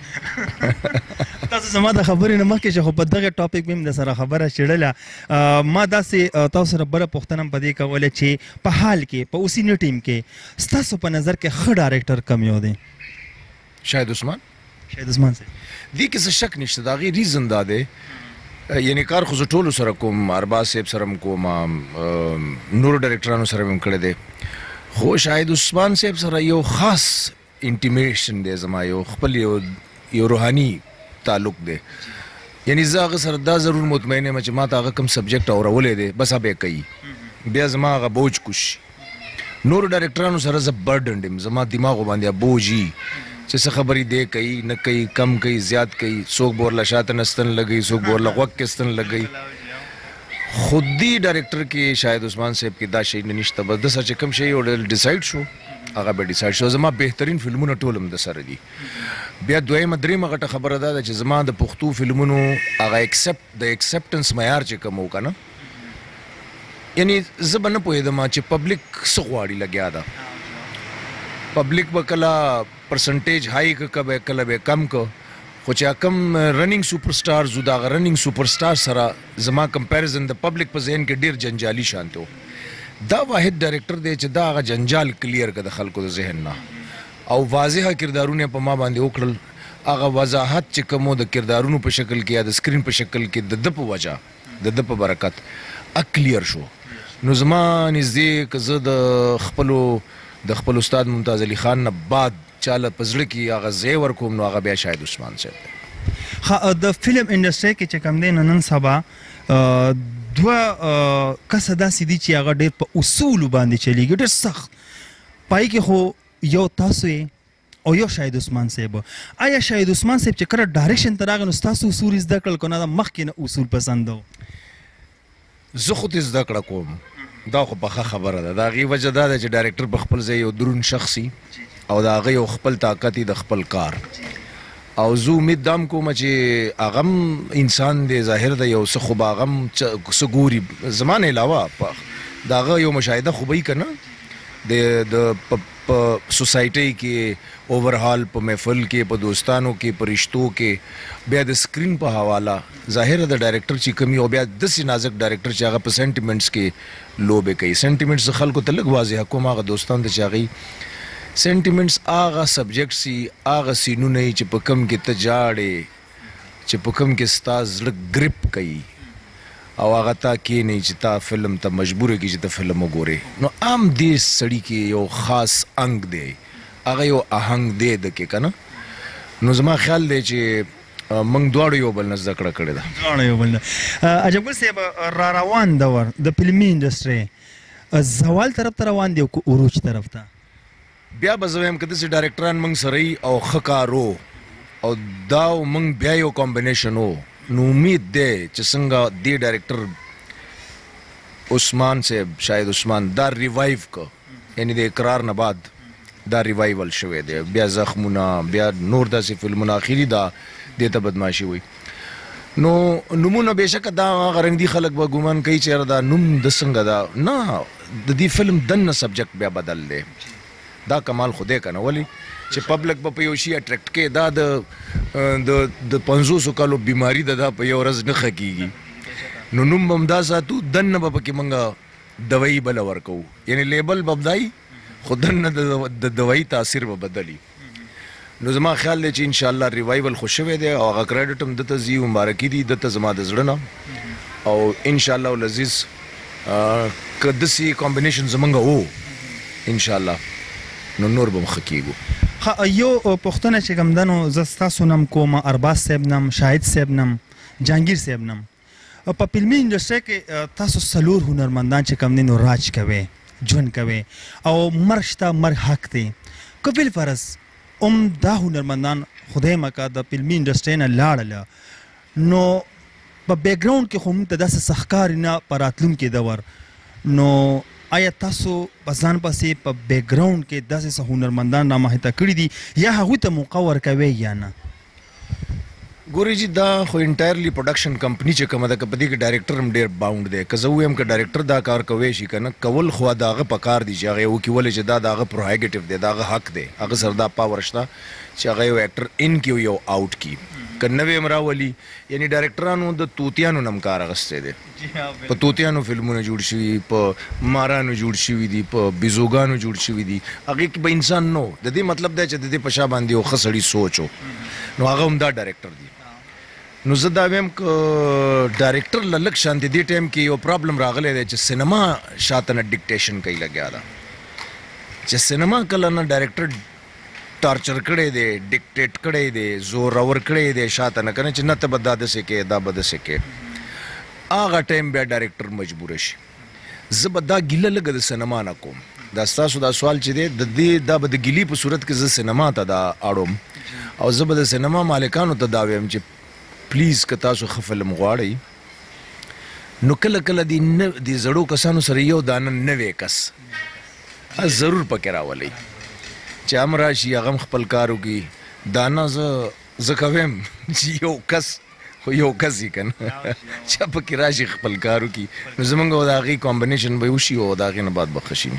Speaker 2: تاسو زما د خبرې نه مخکې چې خو په دغه ټاپک مې هم د سره خبره چېړله ما داسې تاسو سره بله پوښتنه هم په دې کوله چې په حال کې په اوسني ټیم کې ستاسو په نظر کې ښه ډایرکټر کم یو دی
Speaker 4: شاهد عثمان
Speaker 2: شاهد عثمان صاحب
Speaker 4: دې کې څه شک نشته د هغې ریزن دا دی یعنی کار خو زه ټولو سره کوم ارباز صاحب سره هم کوم نورو ډایرکټرانو سره هم کړی دی خو شاهد عثمان صاحب سره یو خاص انټیمیشن دی زما یو خپل یو یو روحاني تعلق دی یعنی زه هغه سره دا ضرور مطمئن یم چې ما ته هغه کوم سبجیکټ اورولی دی بس هغه به کوي بیا زما هغه بوج کوش نورو ډایرکټرانو سره زه برډنډ یم زما دماغ باندې بوج وي چې څه خبرې دی کوي نه کوي کم کوي زیات کوي څوک به ورله شاته نه ستن لګوي څوک به ورله غوږ کې ستن لګوي خودي ډایرکټر کې شاهد عثمان صاحب کې دا شی نه نشته بس د سره چې کوم شی یو ډیسایډ شو هغه به ډیسایډ شو زما بهترین فلمونه ټول هم د سره دي بیا دویمه دریمه غټه خبره دا ده چې زما د پښتو فلمونو هغه ایکسپټ د ایکسپټنس معیار چې کوم و که نه یعنی زه به نه پوهېدم چې پبلک څه غواړي لګیا ده پبلک به کله پرسنټیج های که کله کله به کم که خو چې کم رننګ سوپر سټارز و د هغه رننګ سوپر سټار سره زما کمپیریزن د پبلک په ذهن کې ډېر جنجالي شانته و دا واحد ډایرکټر دی چې دا هغه جنجال کلیر کړه د خلکو د ذهن نه او واضحه کردارونه په ما باندې وکړل هغه وضاحت چې کوم د کردارونو په شکل کې یا د سکرین په شکل کې د د په وجه د د په برکت اکلیر شو نو زما نږدې که زه د خپلو د خپل استاد ممتاز علي خان نه بعد چاله په زړه کې هغه ځای ورکوم نو هغه بیا شاهد عثمان صاحب دی
Speaker 2: د فلم انډسټرۍ کې چې کوم دی نن سبا دوه کسه داسې دي چې هغه ډېر په اصولو باندې چلیږي ډېر سخت پای کې خو یو تاسو یې او یو شاهد عثمان صاحب آیا شاهد عثمان صاحب چې کله ډایرکشن ته راغی نو ستاسو اصول زده کړل که نه د مخکې نه اصول پسند و
Speaker 4: زه خو دې زده کړه کوم دا خو پخه خبره ده د هغې وجه دا ده چې ډایرکټر په خپل ځای یو درون شخصي او د هغه یو خپل طاقت د خپل کار او زه امید دام کوم چې هغه انسان دی ظاهر د یو څه خو به هغه هم څه ګوري زما نه علاوه د هغه یو مشاهده خو به یې که نه د په سوسایټۍ کې اوورهال په محفل کې په دوستانو کې په رشتو کې بیا د سکرین په حواله ظاهره د ډایرکټر چې کمی او بیا داسې نازک ډایرکټر چې هغه په سینټیمنټس کې لوبې کوي سینټیمنټس خلکو ته لږ واضح کوم هغه دوستان ته چې هغوی سینټیمنټس هغه سبجیکټس یي هغه سینونه یي چې په کم کې ته جاړې چې په کم کې ستا زړه ګریپ کوي او هغه تا کینی چې تا فلم ته مجبور کی چې ته فلم وګورې نو عام دې سړی کې یو خاص انګ دی هغه یو آهنګ دی د کې کنه نو زما خیال دی چې موږ دواړو یو بل نه زده کړه کړې ده
Speaker 2: دواړو یو بل نه عجب ګل صاحب را روان دور د فلمي انډسټري زوال طرف ته روان دی او عروج طرف ته
Speaker 4: بیا به زه وایم که داسې ډایرکټران موږ سره یي او ښه کارو او دا موږ بیا یو کامبینیشن و نو امید دی چې څنګه دې ډایرکټر عثمان صاحب شاید عثمان دا ریوایو که یعنی د اقرار نه بعد دا ریوایول شوی دی بیا زخمونه بیا نور داسې فلمونه اخري دا دې ته بدماشي وي نو نومونه بېشکه دا هغه رنګدي خلک به ګمان کوي چې دا نوم د څنګه دا نه د دې فلم دننه سبجیکټ بیا بدل دی دا کمال خو دی که نه ولې چې پبلک به په یو شي اټریکټ کوي دا د د پنځوسو کالو بیماري ده دا په یو ورځ نه ښه کېږي نو نوم به هم دا ساتو دننه به پکې موږ دوایي بله ورکوو یعنې لیبل به بدایي خو دننه د دوایي تاثیر به بدلي نو زما خیال دی چې انشاءالله ریوایول خو شوی دی او هغه کریډټ هم دته ځي مبارکي دي دته زما د زړه نه او انشاءالله العزیز که داسې کامبینیشن زمونږ و انشاءالله نو نور به مخه کېږو
Speaker 2: یو پوښتنه چې کوم ده نو زه ستاسو نم کوم ارباز صاحب نم شاهد صاحب نم جهانګیر صاحب نم په فلمي انډسټرۍ کې تاسو څلور هنرمندان چې کوم دي نو راج کوئ ژوند کوئ او مرګ شته مرګ حق دی که بالفرض هم دا هنرمندان خدای مکه د فلمي انډسټرۍ نه لاړله نو په بیکګراونډ کې خو موږ ته داسې سخکار نه په راتلونکي دور نو آیا تاسو په ځان پسې په بیکګراونډ کې داسې څه هنرمندان رامخته کړي دي یا هغوی ته موقع ورکوئ یا نه
Speaker 4: ګورې جي دا خو انټایرلی پروډکشن کمپني چې کومه ده که په دې کې ډایرکټر هم ډېر باونډ دی که زه ووایم که ډایرکټر دا کار کوی شي که نه کول خو د هغه په کار دي چې هغه یې وکړي ولې چې دا د هغه پروهیګیټیو دی د هغه حق دی هغه سره دا پاور شته چې هغه یو اکټر ان کړي یو آوټ کړي که نوې هم راولي یعنې ډایرکټرانو د توتیانو نه هم کار اخیستی دی په توتیانو فلمونه جوړ شوي په مارانو جوړ شوي دي په بیزوګانو جوړ شوي دي هغې کې به انسان نو د دې مطلب دی چې د دې په شا باندې یو ښه سړي سوچ و نو هغه هم دا ډایرکټر دی نو زه دا ویم که ډایرکټر له لږ شانتې دې ټایم کې یو پرابلم راغلی دی چې سینما شاته نه ډکټیشن کوي لګیا ده چې سینما کله نه ډایرکټر ټارچر کړی دی ډکټیټ کړی دی زورور کړی دی شاته نه که نه چې نه ته به دا داسې کې دا به داسې کې هغه ټایم بیا ډایرکټر مجبوره شي زه به دا ګیله لږه د سینما نه کوم دا ستاسو دا سوال چې دی د دې دا به د ګیلې په صورت کې زه سینما ته دا اړوم او زه به د سینما مالکانو ته دا ویم چې پلیز که تاسو ښه فلم غواړئ نو کله کله د زړو کسانو سره یو دانه نوی کس ضرور پکې راولئ چې هم راشي هغه هم خپل کار وکړي دانه زه زه کوم چې یو کس خو یو کس یې که نه چې پکې راشي خپل کار وکړي نو زمونږ او د هغې کامبینیشن به وشي او د هغې نه بعد به ښه شي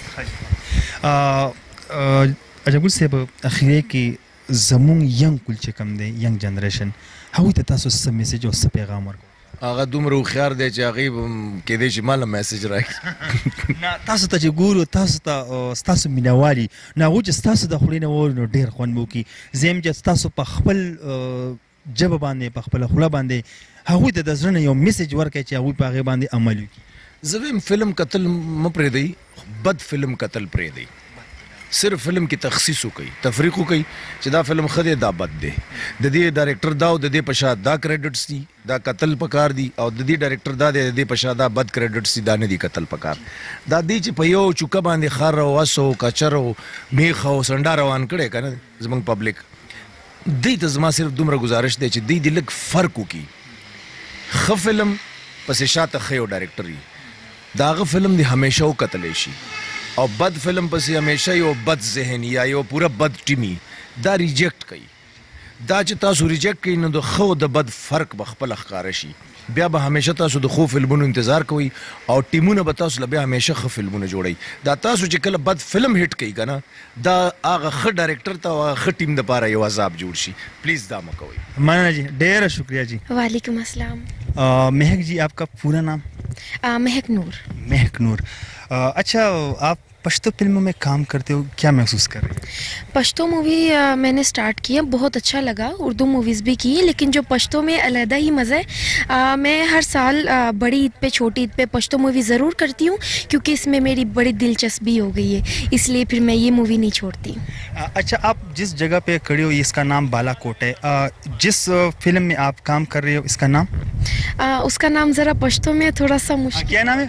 Speaker 4: انشاءالله
Speaker 2: عجبګل صاحب اخیری کې زمونږ ینګ کل چې کوم دی ینګ جنریشن هغوی ته تاسو څه میسج او څه پیغام ورکوئ
Speaker 4: هغه دومره هوښیار دی چې هغې به کیدای شي ما له میسج راکړي
Speaker 2: نه تاسو ته چې ګورو تاسو ته ستاسو مینهوالي نو هغوی چې ستاسو د خولې نه واوري نو ډېر خوند به وکړي زه یم چې ستاسو په خپل ژبه باندې په خپله خوله باندې هغوی ته د زړه نه یو میسج ورکړئ چې هغوی په هغې باندې عمل وکړي
Speaker 4: زه ویم فلم کتل مه پرېږدئ بد فلم کتل پرېږدئ صرف فلم کې تخصیص وکړي تفریق وکړي چې دا فلم ښه دی دا بد دی د دې ډایرکټر دا او د دې په شا دا کریډټس دي دا قتل پکار دي او د دې ډایرکټر دا دی د دې په شا دا بد کریډټس دي دا نه دي قتل پکار دا دی چې په یو چوکه باندې خر او اس او کچر او میخ او سنډا روان کړی که نه زموږ پبلک دوی ته زما صرف دومره گزارش دی چې دوی دې لږ فرق وکړي ښه فلم پسې شاته ښه یو ډایرکټر وي د هغه فلم دې همیشه وکتلی شي او بد فلم پسې همیشه یو بد ذهن یا یو پوره بد ټیمي دا ریجیکټ کوي دا چې تاسو ریجیکټ کړئ نو د ښه او د بد فرق به خپله ښکاره شي. بیا به همیشه تاسو د ښو فلمونو انتظار کوئ او ټیمونه به تاسو له بیا همیشه ښه فلمونه جوړوي. دا تاسو چې کله بد فلم هټ کوي که نه دا هغه ښه ډایرکټر ته او هغه ښه ټیم دپاره یو عذاب جوړ شي. پلیز دا مه کوئ.
Speaker 2: مننه جی, ډیره شکریہ جی.
Speaker 7: वालेकुम अस्सलाम.
Speaker 2: महक जी, आपका पूरा नाम?
Speaker 7: महक नूर.
Speaker 2: महक नूर. अच्छा, आप पश्तो फिल्मों में काम करते हो, क्या महसूस कर रहे हैं?
Speaker 7: पश्तो मूवी मैंने स्टार्ट किया, बहुत अच्छा लगा. उर्दू मूवीज़ भी की, लेकिन जो पश्तो में अलहदा ही मज़ा है. आ, मैं हर साल आ, बड़ी ईद पे छोटी ईद पे पश्तो मूवी ज़रूर करती हूँ क्योंकि इसमें मेरी बड़ी दिलचस्पी हो गई है, इसलिए फिर मैं ये मूवी नहीं छोड़ती.
Speaker 2: अच्छा, आप जिस जगह पे खड़े हो इसका नाम बालाकोट है, आ, जिस फिल्म में आप काम कर रहे हो इसका नाम?
Speaker 7: आ, उसका नाम ज़रा पश्तो में थोड़ा सा मुश्किल.
Speaker 2: क्या नाम है?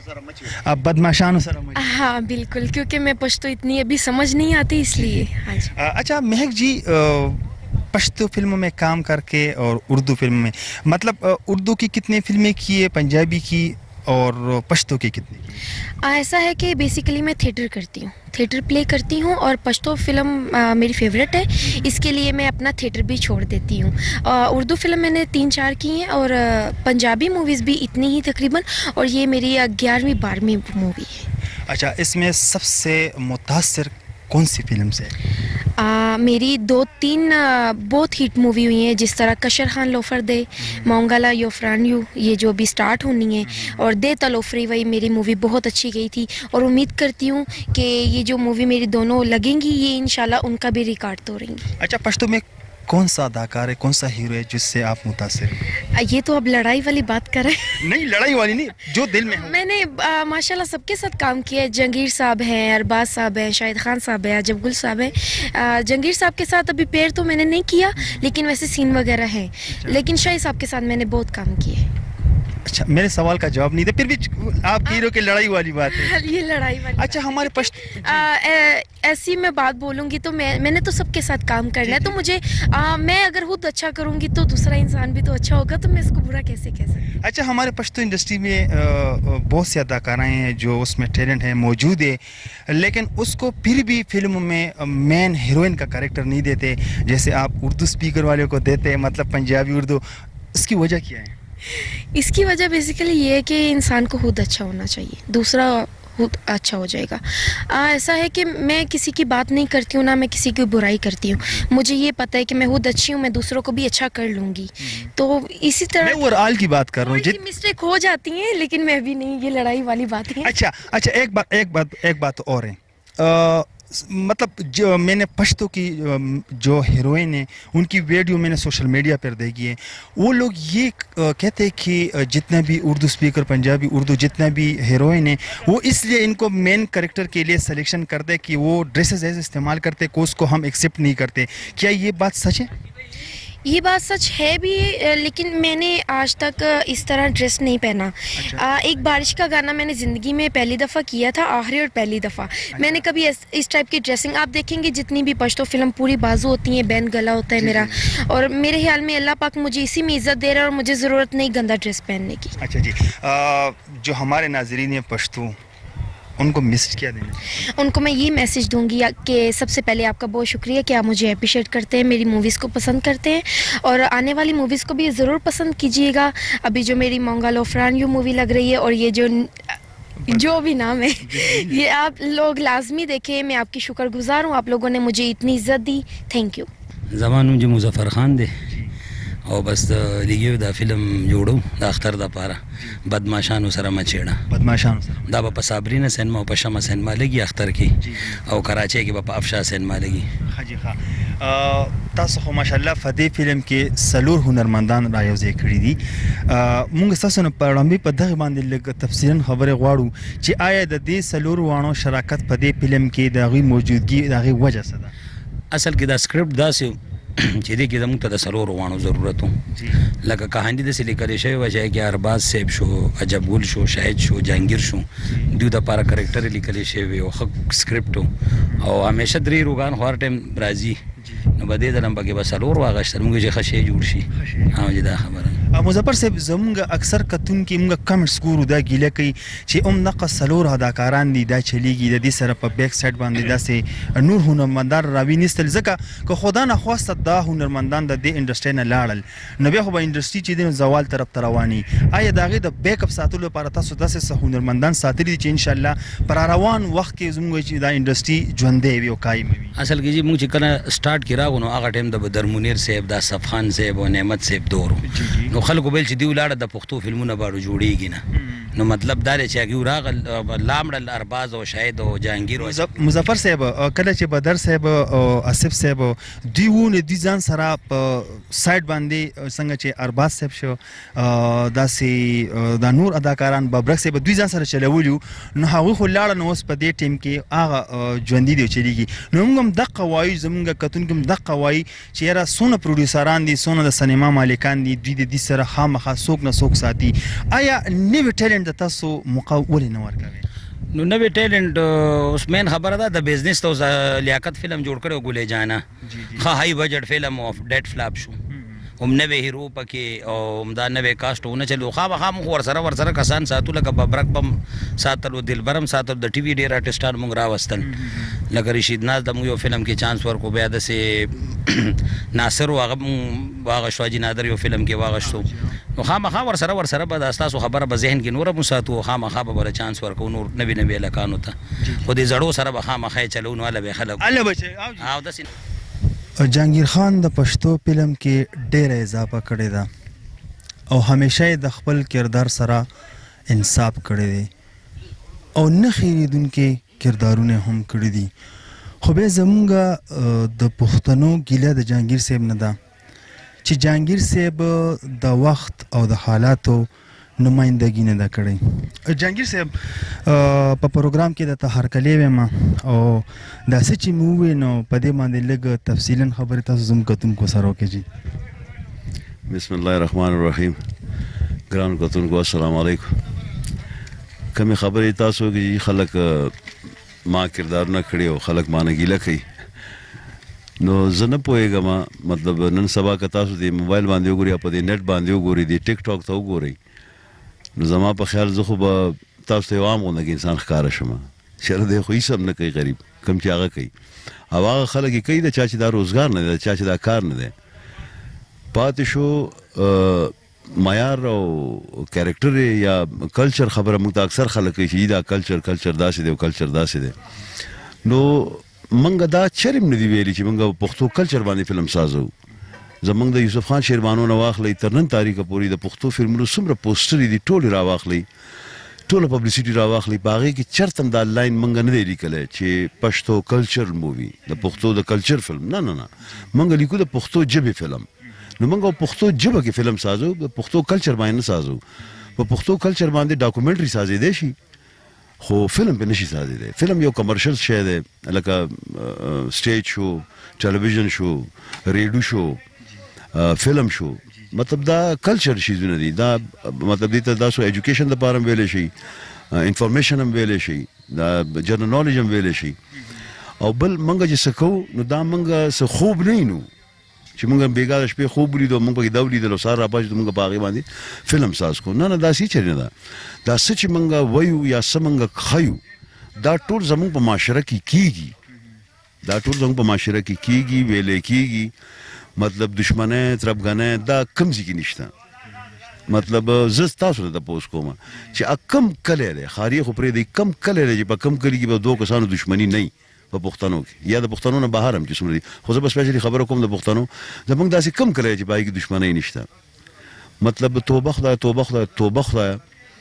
Speaker 2: बदमाशान.
Speaker 7: हाँ बिल्कुल, क्योंकि मैं पश्तो इतनी अभी समझ नहीं आती इसलिए. हाँ जी.
Speaker 2: अच्छा महक जी, पश्तो फिल्मों में काम करके और उर्दू फिल्म में, मतलब उर्दू की कितनी फिल्में की है, पंजाबी की और पश्तो की कितनी की?
Speaker 7: आ, ऐसा है कि बेसिकली मैं थिएटर करती हूँ, थिएटर प्ले करती हूँ और पश्तो फिल्म आ, मेरी फेवरेट है, इसके लिए मैं अपना थिएटर भी छोड़ देती हूँ. उर्दू फिल्म मैंने तीन चार की हैं और आ, पंजाबी मूवीज़ भी इतनी ही तकरीबन, और ये मेरी ग्यारहवीं बारहवीं मूवी है.
Speaker 2: अच्छा, इसमें सबसे मुतासिर कौन सी फिल्म से?
Speaker 7: आ, मेरी दो तीन आ, बहुत हिट मूवी हुई हैं, जिस तरह कशर खान लोफर दे, मोंगला योफ्रान यू, ये जो अभी स्टार्ट होनी है, और दे तलोफरी, वही मेरी मूवी बहुत अच्छी गई थी और उम्मीद करती हूँ कि ये जो मूवी मेरी दोनों लगेंगी ये इंशाल्लाह उनका भी रिकॉर्ड तोड़ेंगी.
Speaker 2: अच्छा, पश्तो में कौन सा अदाकार है, कौन सा हीरो है जिससे आप मुतासिर हैं?
Speaker 7: ये तो अब लड़ाई वाली बात कर रहे हैं.
Speaker 2: नहीं, लड़ाई वाली नहीं, जो दिल में हो.
Speaker 7: मैंने आ, माशाल्लाह सबके साथ काम किया है. जंगीर साहब हैं, अरबाज साहब हैं, शाहिद खान साहब हैं, अजब गुल साहब हैं. आ, जंगीर साहब के साथ अभी पैर तो मैंने नहीं किया, लेकिन वैसे सीन वगैरह हैं. लेकिन शाहिद साहब के साथ मैंने बहुत काम किए हैं.
Speaker 2: अच्छा, मेरे सवाल का जवाब नहीं दे, फिर भी आप हीरो की लड़ाई वाली बात है.
Speaker 7: ये लड़ाई वाली.
Speaker 2: अच्छा, हमारे पश्त
Speaker 7: ऐसी मैं बात बोलूँगी तो मैं मैंने तो सबके साथ काम करना है, तो मुझे आ, मैं अगर खुद अच्छा करूँगी तो दूसरा इंसान भी तो अच्छा होगा, तो मैं इसको बुरा कैसे कह सकती.
Speaker 2: अच्छा, हमारे पश्तो इंडस्ट्री में बहुत सी अदाकाराएँ हैं जो उसमें टैलेंट है, मौजूद है, लेकिन उसको फिर भी फिल्म में मेन हीरोइन का कैरेक्टर नहीं देते, जैसे आप उर्दू स्पीकर वाले को देते हैं, मतलब पंजाबी उर्दू. इसकी वजह क्या है?
Speaker 7: इसकी वजह बेसिकली ये है कि इंसान को खुद अच्छा होना चाहिए, दूसरा खुद अच्छा हो जाएगा. आ, ऐसा है कि मैं किसी की बात नहीं करती हूँ, ना मैं किसी की बुराई करती हूँ. मुझे ये पता है कि मैं खुद अच्छी हूँ, मैं दूसरों को भी अच्छा कर लूँगी. तो इसी तरह
Speaker 2: मैं ओवरऑल की बात कर रहा हूँ.
Speaker 7: जित मिस्टेक हो जाती हैं, लेकिन मैं भी नहीं, ये लड़ाई वाली बात है.
Speaker 2: अच्छा अच्छा, एक बात एक बात एक बात और है. आ, मतलब जो मैंने पश्तो की जो हीरोइन है उनकी वीडियो मैंने सोशल मीडिया पर देखी है, वो लोग ये कहते हैं कि जितना भी उर्दू स्पीकर, पंजाबी उर्दू जितना भी हीरोइन है, वो इसलिए इनको मेन कैरेक्टर के लिए सिलेक्शन करते हैं कि वो ड्रेसेस ऐसे इस्तेमाल करते हैं कि उसको हम एक्सेप्ट नहीं करते. क्या ये बात सच है?
Speaker 7: ये बात सच है भी, लेकिन मैंने आज तक इस तरह ड्रेस नहीं पहना. अच्छा. आ, एक बारिश का गाना मैंने ज़िंदगी में पहली दफ़ा किया था, आखिरी और पहली दफ़ा. अच्छा. मैंने कभी इस, इस टाइप की ड्रेसिंग, आप देखेंगे जितनी भी पश्तो फिल्म पूरी बाजू होती हैं, बैन गला होता है मेरा, और मेरे ख्याल में अल्लाह पाक मुझे इसी में इज़्ज़त दे रहा है और मुझे ज़रूरत नहीं गंदा ड्रेस पहनने की.
Speaker 2: अच्छा जी, आ, जो हमारे नाज़रीन हैं पश्तो, उनको मैसेज क्या देना?
Speaker 7: उनको मैं ये मैसेज दूंगी कि सबसे पहले आपका बहुत शुक्रिया कि आप मुझे अप्रिशिएट करते हैं, मेरी मूवीज़ को पसंद करते हैं, और आने वाली मूवीज़ को भी ज़रूर पसंद कीजिएगा. अभी जो मेरी मोंगला योफ्रान यू मूवी लग रही है, और ये जो जो भी नाम है, ये आप लोग लाजमी देखें. मैं आपकी शुक्रगुजार हूँ, आप लोगों ने मुझे इतनी इज्जत दी. Thank you.
Speaker 8: ज़मानुम जो मुज़फ़र खान दे او بس د لیګیو دا فلم جوړو د اختر د پاره بدمعشانو سره مچېړه.
Speaker 2: بدمعشانو سره
Speaker 8: دا به په صابرینه سینما او په شمع سینما لګي اختر کې، او کراچۍ کې به په افشا سینما لګي.
Speaker 2: حاجی ښه، تاسو خو ماشاءالله په دې فلم کې سلور هنرمندان را یوځای کړي دي. موږ تاسو نه په وړاندې په دغه باندې لږ تفصیلا خبرې غواړو چې آیا د دې سلور وانو شراکت په دې فلم کې د هغوی موجودګي د هغې وجه څه ده؟
Speaker 8: اصل کې دا سکرپټ داسې چې دې کې زموږ ته د څلورو واڼو ضرورت و، لکه کهاني داسې لیکلی شوې وه چې کې ارباز صاحب شو، عجب ګل شو، شاهد شو، جهانګیر شو، دوی دپاره کرکټر یې لیکلی شوی او ښه سکرپټ و، او همیشه درې روګان خو هر ټایم راځي، نو به دې ځل هم پکې به څلور واغېستل موږ چې ښه شی جوړ شي. او چې دا خبره
Speaker 2: مظفر صاحب زمونږ اکثر کتونکي موږ کمنټس ګورو دا ګیله کوي چې هم نقص څلور اداکاران دي دا چلیږي د دې سره په بیک سایډ باندې داسې نور هنرمندان راوینستل ځکه که خدا نخواسته دا هنرمندان د دې انډسټرۍ نه لاړل نو بیا خو به انډسټري چې دی نو زوال طرف ته رواني آیا د هغې د بیک اپ ساتلو لپاره تاسو داسې څه هنرمندان ساتلي دي چې انشاءالله پر روان وخت کې زموږ چې دا انډسټري ژوندی وي او قایم وي؟
Speaker 8: اصل کې چې موږ چې کله سټارټ کې راغلو نو هغه ټایم د بدر منیر صاحب د اصف خان صاحب او نعمت صاحب دور نو خلکو ویل چې دوی ولاړه د پښتو فلمونه باندې جوړیږي نه نو مطلب دا دی چې هغوی راغل لامړل ارباز او شاهد او جهانګیر
Speaker 2: مظفر صاحب کله چې بدر صاحب او اصف صاحب دوی وو نو دوی ځان سره په سایډ باندې څنګه چې ارباز صاحب شو داسې دا نور اداکاران ببرک صاحب دوی ځان سره چلولي نو هغوی خو لاړه نو اوس په دې ټیم کې هغه ژوندي دی او چلیږي نو موږ هم دقه وایو زموږ کتونکي هم دقه وایي چې یاره څونه پروډیوسران دي څونه د سینما مالکان دي دوی د دې سره خامخا څوک نه څوک ساتي آیا نوی ټیلنټ د تاسو موقع ولې نه ورکوئ؟
Speaker 8: نو نوی ټیلنټ اوس مین خبره ده د بزنس ته اوس لیاقت فلم جوړ کړی ګلې جانا ښه هائی بجټ فلم او ډیډ فلاپ شو هم نوی هیرو پکې او هم دا نوی کاسټ ونه چلو خامخا موږ ورسره ورسره کسان ساتو لکه ببرک بم ساتلو دلبرم ساتلو د ټي وي ډېر آرټسټان موږ راوستل لکه رشید ناز د موږ یو فلم کې چانس ورکو بیا داسې ناصر هغه واغشتو حاجي نادر یو فلم کې واغشتو نو خامخا ورسره ورسره به د ستاسو خبره به ذهن کې نوره مو ساتو خامخا به بله چانس ورکو نور نوي نوي هلکانو ته خو د زړو سره به خامخا یې چلو نو هله به خلک او داسې
Speaker 2: جهانگیر خان د پښتو فلم کې ډیره اضافه کړې ده او همیشه یې د خپل کردار سره انصاف کړی دی او نه خیریدونکي کردارونه هم کړي دي خو بیا زمونږ د پښتنو ګیله د جهانگیر صاحب نه ده چې جهانگیر صاحب د وخت او د حالاتو نمایندګي نه ده کړې. جهانگیر صاحب په پروګرام کې درته هرکلی ویم او داسې چې مو وویل نو په دې باندې لږ تفصیلا خبرې تاسو زموږ کتونکو سره وکړئ جي.
Speaker 3: بسم الله الرحمن الرحیم. ګرانو کتونکو السلام علیکم. کمې خبرې تاسو کې خلک ما کردارونه کړي او خلک مانه ګیله کوي نو زه نه پوهېږم مطلب نن سبا که تاسو د موبایل باندې وګورئ یا په دې نیټ باندې وګورئ د ټیک ټاک ته وګورئ نو زما په خیال زه خو به تاسو ته یو عام غوندې انسان ښکاره شم چېرې دی خو هېڅ هم نه کوي غریب کوم چې هغه کوي او هغه خلک یې کوي د چا چې دا روزګار نه دی د چا چې دا کار نه دی پاتې شو معیار او کیریکټر یا کلچر خبره موږ ته اکثر خلک کوي چې دا کلچر کلچر داسې دی او کلچر داسې دی نو منګه دا چرېم نه دي ویلي چې منګه پښتو کلچر باندې فلم سازو زمونږ د یوسف خان شیربانو نه واخلئ تر نن تاریخه پورې د پښتو فلمونو څومره پوسټرې دي ټولې راواخلئ ټوله پبلیسټي راواخلئ په هغې کې چېرته هم دا لاین موږ نه دی لیکلی چې پښتو کلچر مووي د پښتو د کلچر فلم نه نه نه موږ لیکو د پښتو ژبې فلم نو موږ پښتو ژبه کې فلم سازو د پښتو کلچر باندې نه سازو په پښتو کلچر باندې ډاکومنټري سازېدی شي خو فلم پې نشي سازېدی فلم یو کمرشل شی دی لکه سټیج شو ټلویزیون شو ریډیو شو فلم شو مطلب دا کلچر شیزونه دي دا مطلب دې ته تاسو ایجوکیشن دپاره هم ویلی شي انفارمیشن هم ویلی شي دا جنرل نالج هم ویلی شي او بل موږ چې څه کوو نو دا موږ څه خوب نه نو چې موږ بېګا د شپې خوب ولیدو موږ پکې دا ولیدل او سهار راپاڅېدو موږ په هغې باندې فلم ساز کړو نه نه دا هېڅ چېرې نه ده دا څه چې موږ وایو یا څه موږ ښیو دا ټول زموږ په معاشره کې کېږي دا ټول زموږ په معاشره کې کېږي ویلی کېږي مطلب دشمنۍ تربګنۍ دا کوم ځای کې نشته مطلب زه تاسو ته تپوس کوم چې کم کلی دی ښاري خو پرېږدئ کم کلی دی چې په کم کلي کې به دوه کسانو دشمني نه وي په پښتنو کې یا د پښتنو نه بهر هم چې څومره دي خو زه به سپیشلي خبره کوم د پښتنو زموږ داسې کم کلی چې په هغې کې دشمنۍ نشته مطلب توبه خدایه توبه خدایه توبه خدایه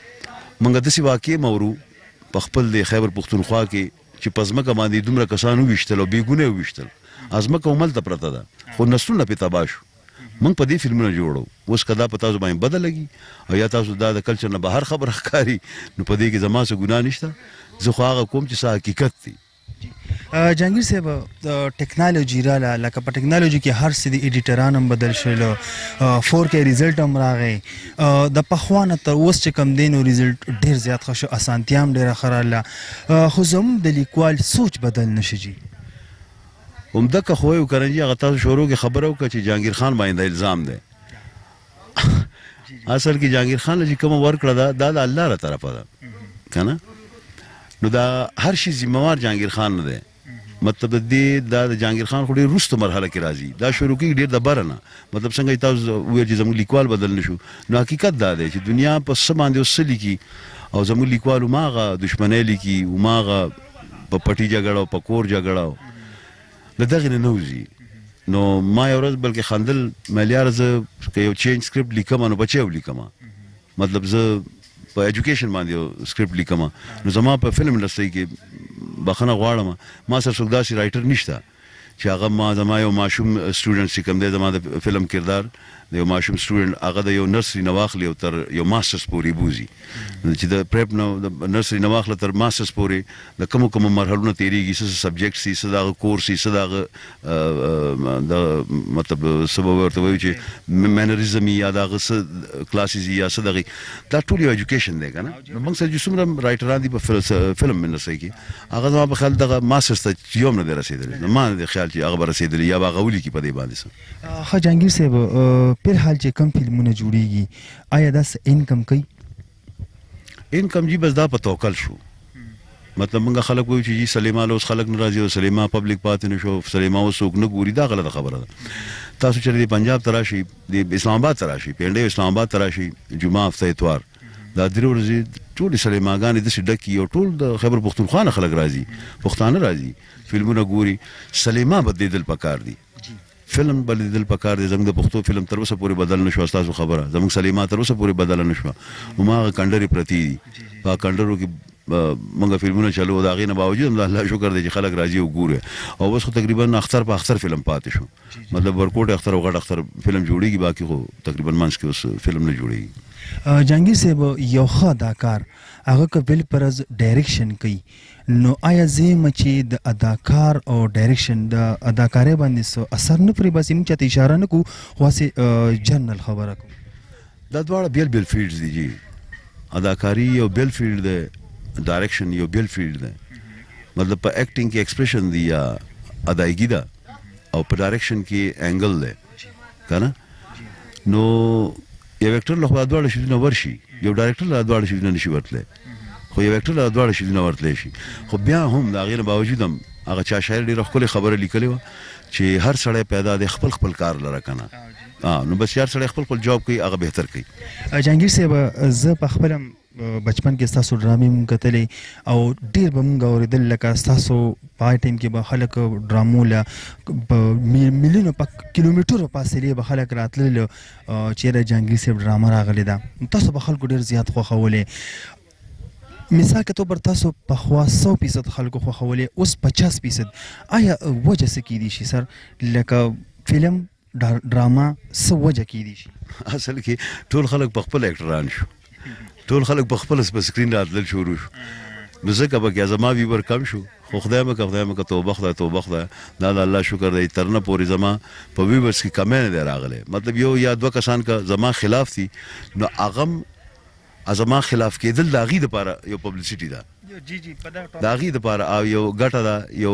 Speaker 3: موږ داسې واقعې مورو په خپل د خیبر پښتونخوا کې چې په ځمکه باندې دومره کسان وویشتل او بېګونه یې وویشتل ځمکه هملته پرته ده خو نسلونه پرې تباه شو موږ په دې فلمونه جوړو اوس که دا په تاسو باندې بده لګي او یا تاسو دا د کلچر نه بهر خبره ښکاري نو په دې کې زما څه ګناه نشته زه خو هغه کوم چې څه حقیقت دی.
Speaker 2: جهانگیر صاحب د ټیکنالوژي راله لکه په ټیکنالوژي کې هر څه د ایډیټران هم بدل شول فور کې ریزلټ هم راغی د پخوا نه تر اوس چې کوم دی نو ریزلټ ډېر زیات ښه شو اسانتیا هم ډېره ښه راله خو زموږ د لیکوال سوچ بدل نه شي جي
Speaker 3: همدکه خو یو که نه جي هغه تاسو شروع کې خبره وکړه چې جهانګیر خان باندې الزام دی اصل کې جهانگیر خان چې کوم ورکړه دا د الله تر طرفه ده کنه نو دا هر شي ذمہوار جهانگیر خان نه ده مطلب دې دا د جهانگیر خان خو ډېر وروسته مرحله کې راځي دا شروع کېږي ډېر د بره نه مطلب څنګه تاسو وویل چې زموږ لیکوال بدل نه شو نو حقیقت دا دی چې دنیا په څه باندې اوس څه لیکي او زموږ لیکوال هماغه دښمنۍ لیکي هماغه په پټي جګړه او په کور جګړه د دغې نه نه وځي نو ما یو ورځ بلکې خندل ملیار زه که یو چینج سکرپټ لیکم نو بچی ولیکم مطلب زه په ایجوکیشن باندې یو سکرپټ لیکم نو زما په فلم انډسټري کې بخښنه غواړم ما سره څوک داسې رایټر نشته چې هغه ما زما یو ماشوم سټوډنټ چې کوم دی زما د فلم کردار د یو ماشوم سټوډنټ هغه د یو نرسري نه واخلي او تر یو ماسټرز پورې بوځي چې د پریپ نه د نرسري نه واخله تر ماسټرز پورې د کومو کومو مرحلونه تېرېږي څه سبجیکټس دي څه د هغه کورس دي څه د هغه د مطلب څه به ورته وایو چې مینریزم یا د هغه څه کلاسز یا څه دغې دا ټول یو ایجوکیشن دی که نه نو موږ سره چې څومره رایټران دي په فلم انډسټري کې هغه زما په خیال دغه ماسټرز ته یو هم نه دی رسېدلی نو ما نه دی خیال چې هغه به رسېدلی یا به هغه ولیکي په دې باندې څه
Speaker 2: ښه جهانګیر صاحب په حال چې کم فلمونه جوړیږي آیا دا انکم کوي
Speaker 3: انکم جی بس دا په توکل شو مطلب موږ خلک وایو چې جی سلیما له اوس خلک نه راځي او سلیما پبلک پاتې نه شو سلیما اوس څوک نه ګوري دا غلطه خبره ده تاسو چې د پنجاب ته راشئ د اسلام آباد ته راشئ پنډۍ اسلام آباد ته راشئ جمعه هفته اتوار دا درې ورځې ټولې سلیماګانې داسې ډکې او ټول د خیبر پښتونخوا نه خلک راځي پښتانه راځي فلمونه ګوري سلیما بدلیدل پکار دي فلم بدلیدل پکار دی زموږ د پښتو فلم تر اوسه پورې بدل نه شو ستاسو خبره زموږ سلیما تر اوسه پورې بدله نه شوه هماغه کنډرې پرتې دي په کنډرو کې موږ فلمونه چلو د هغې نه باوجود هم د الله شکر دی چې خلک راځي او ګوري او اوس خو تقریبا اختر په اختر فلم پاتې شو مطلب ورکوټ اختر او غټ اختر فلم جوړېږي باقي خو تقریبا منځ کې اوس فلم نه جوړېږي
Speaker 2: جهانګیر صاحب یو ښه اداکار هغه که بل پرز ډایرکشن کوي نو آیا زه چې د اداکار او ډایرکشن د اداکارۍ باندې څه اثر نه پرې باسي موږ چاته اشاره نه کوو خو هسې جنرل خبره کوو
Speaker 3: دا دواړه بیل بیل فیلډز دي جی اداکاري یو بیل فیلډ دی ډایرکشن یو بیل فیلډ دی مطلب په ایکټینګ کې ایکسپریشن دی یا ادایګي ده او په ډایرکشن کې انګل دی که نه نو یو ایکټر له خو دواړه شیدونه ورشي یو ډایرکټر له دواړه شیدونه نشي ورتلی خو یو ایکټر له دواړه شیدونه ورتلی شي خو بیا هم د هغې نه باوجود هم هغه چا شاعر ډېره ښکلې خبره لیکلې وه چې هر سړی پیدا دی خپل خپل کار لره که نه نو بس هر سړی خپل خپل جواب کوي هغه بهتر کوي
Speaker 2: جهانګیر صاحب زه په خپله بچپن کې ستاسو ډرامې مونږ کتلې او ډېر به مونږ اورېدل لکه ستاسو په هغه ټایم کې به خلک ډرامو له په میلیونو په کیلومیټرو فاصلې به خلک راتلل چېرې جهانګیر صاحب ډرامه راغلې ده تاسو به خلکو ډېر زیات خوښولې مثال کے طور پر تاسو پخوا سو فیصد خلکو خوښولې اوس پچاس فیصد آیا وجه څه کیدی شي سر لکه فلم ډرامه څه وجه کیدی شي
Speaker 3: اصل کې ټول خلک په خپل اکټران شو ټول خلک په خپل په سکرین راتلل شروع شو نو ځکه به کې زما ویور کم شو خو خدای مکه خدای مکه توبه خدای توبه خدای دا د الله شکر دی تر نه پورې زما په ویورس کې کمی نه دی راغلی مطلب یو یا دوه کسان که زما خلاف دي نو هغه زما خلاف کېدل د هغې دپاره یو پبلیسټي ده د هغې دپاره او یو ګټه ده یو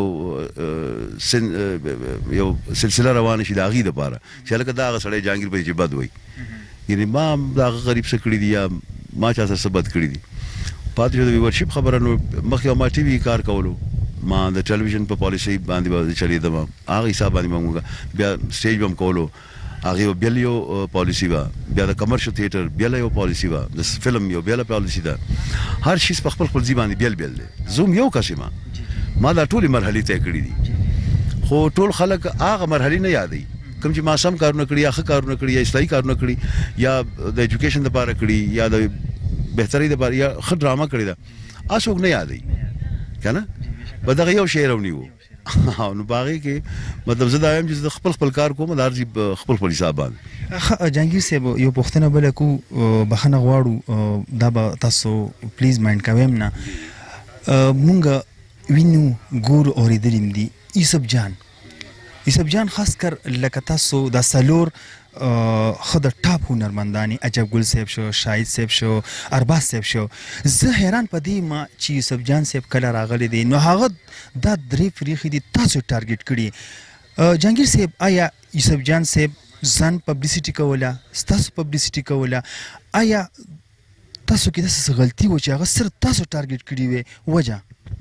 Speaker 3: یو سلسله روانه شي د هغې دپاره چې هلکه دا هغه سړی جهانګیر پسې چې بد وایي یعنې ما هم د هغه غریب څه کړي دي یا ما چا سره څه بد کړي دي پاتې شو د ویورشپ خبره نو مخکې ما ټي وي کار کولو ما د ټلویزیون په پالیسۍ باندې به چلېدم هغه حساب باندې به مونږ بیا سټیج به هم کولو هغې بل یو پالیسي وه بیا د کمرشل تھیټر بله یو پالیسي وه د فلم یو بله پالیسي ده هر شیز په خپل خپل ځای باندې بیل بیل دی زه هم یو کس یم ما دا ټولې مرحلې طی کړي دي خو ټول خلک هغه مرحلې نه یادوي کوم چې ما سم کارونه کړي یا ښه کارونه کړي یا اصلاحي کارونه کړي یا د ایجوکیشن دپاره کړي یا د بهترۍ دپاره یا ښه ډرامه کړې ده هغه څوک نه یادوي که نه به دغه یو شی راونی و نو په هغې کې مطلب زه دا وایم چې زه خپل خپل کار کوم د هر ځای خپل خپل حساب باندې
Speaker 2: جهانګیر صاحب یو پوښتنه بله کو بخښنه غواړو دا به تاسو پلیز مایند کوئ هم نه مونږ وینو ګورو اورېدلي هم دي یوسف جان یوسف جان خاص کر لکه تاسو دا څلور ښه د ټاپ هنرمندانې عجب ګل صاحب شو شاهد صاحب شو ارباز صاحب شو زه حیران په دې ما چې یوسف جان صاحب کله راغلی دی نو هغه دا درې فریښې دي تاسو ټارګېټ کړي جهانګیر صاحب آیا یوسف جان صاحب ځان پبلیسټي کوله ستاسو پبلیسټي کوله آیا تاسو کې داسې څه غلطي و چې هغه صرف تاسو ټارګټ کړي وې وجه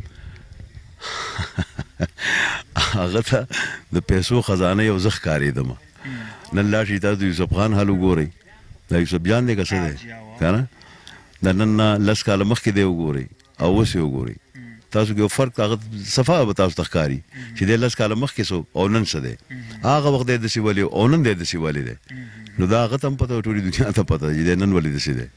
Speaker 3: هغه ته د پیسو خزانه یو زه ښکارېدم نن لاړ شئ تاسو د یوسف خان حال وګورئ دا یوسف جان دی که څه دی که نه د نن نه لس کاله مخکې دی وګورئ او اوس یې وګورئ تاسو کې یو فرق هغه صفا به تاسو ته ښکاري چې دی لس کاله مخکې څو او نن څه دی هغه وخت دی داسې ولې او نن دی داسې ولې دی نو دا هغه ته هم پته ټولې دنیا ته پته چې دی نن ولې داسې دی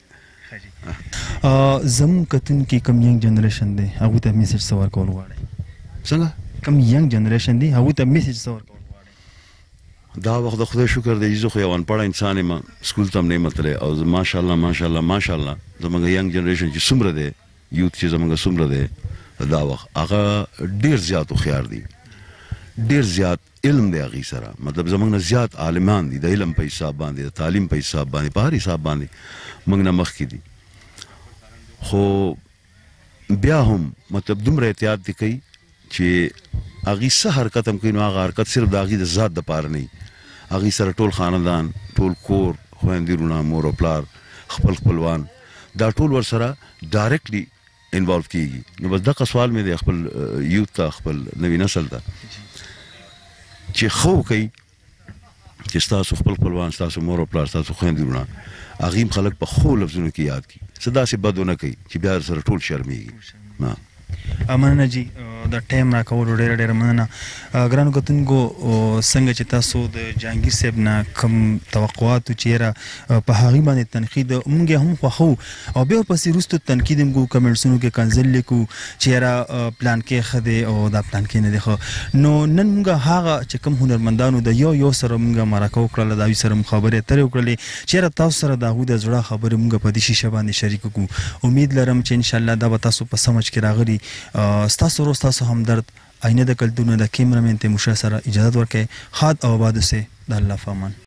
Speaker 2: زموږ کتونکي کوم ینګ جنریشن دی هغوی ته میسج څه ورکول غواړئ
Speaker 3: څنګه
Speaker 2: کوم ینګ جنریشن دی هغوی ته میسج څه ورکول
Speaker 3: دا وخت د خدای شکر دی چې زه خو یو انپړه انسان یم سکول ته هم نه یم تللی او ماشاءالله ماشاءالله ماشاءالله زموږ ینګ جنریشن چې څومره دی یوت چې زموږ څومره دی دا وخت هغه ډېر زیات هوښیار دي ډېر زیات علم دی هغې سره مطلب زموږ نه زیات عالمان دي د علم په حساب باندې د تعلیم په حساب باندې په هر حساب باندې موږ نه مخکې دي خو بیا هم مطلب دومره احتیاط دي کوي چې هغې څه حرکت هم کوي نو هغه حرکت صرف د هغې د ذات دپاره نه وي هغې سره ټول خاندان ټول کور خویندې وروڼه مور او پلار خپل خپلوان دا ټول ورسره ډایرکټلی انوالو کېږي نو بس دغه سوال مې دی خپل یوت ته خپل نوي نسل ته چې ښه وکئ چې ستاسو خپل خپلوان ستاسو مور او پلار ستاسو خویندې وروڼه هغې هم خلک په ښو لفظونو کې یاد کړي څه داسې بد ونه کوي چې بیا سره ټول شرمېږي
Speaker 2: مننه جی د ټایم راکولو ډېره ډېره مننه ګرانو کتونکو څنګه چې تاسو د جهانګیر صاحب نه کوم توقعات و چې یاره په هغې باندې تنقید موږ یې هم خوښو او بیا ورپسې وروستو تنقید هم کوو کمنټسونو کې کنځل لیکو چې یاره پلان کې ښه دی او دا پلان کې نه دی ښه نو نن موږ هغه چې کوم هنرمندانو د یو یو سره موږ مرکه وکړله د هغوی سره مو خبرې اترې وکړلې چې یاره تاسو سره د هغوی د زړه خبرې موږ په دې شیشه باندې شریک کړو امید لرم چې انشاءالله دا به تاسو په سمجھ کې راغلي ستاسو ورو ستاسو همدرد آینه د کلتور نه د کیمرامین تیموشا سره اجازه ورکړئ ښاد او آباد اوسئ د الله په امان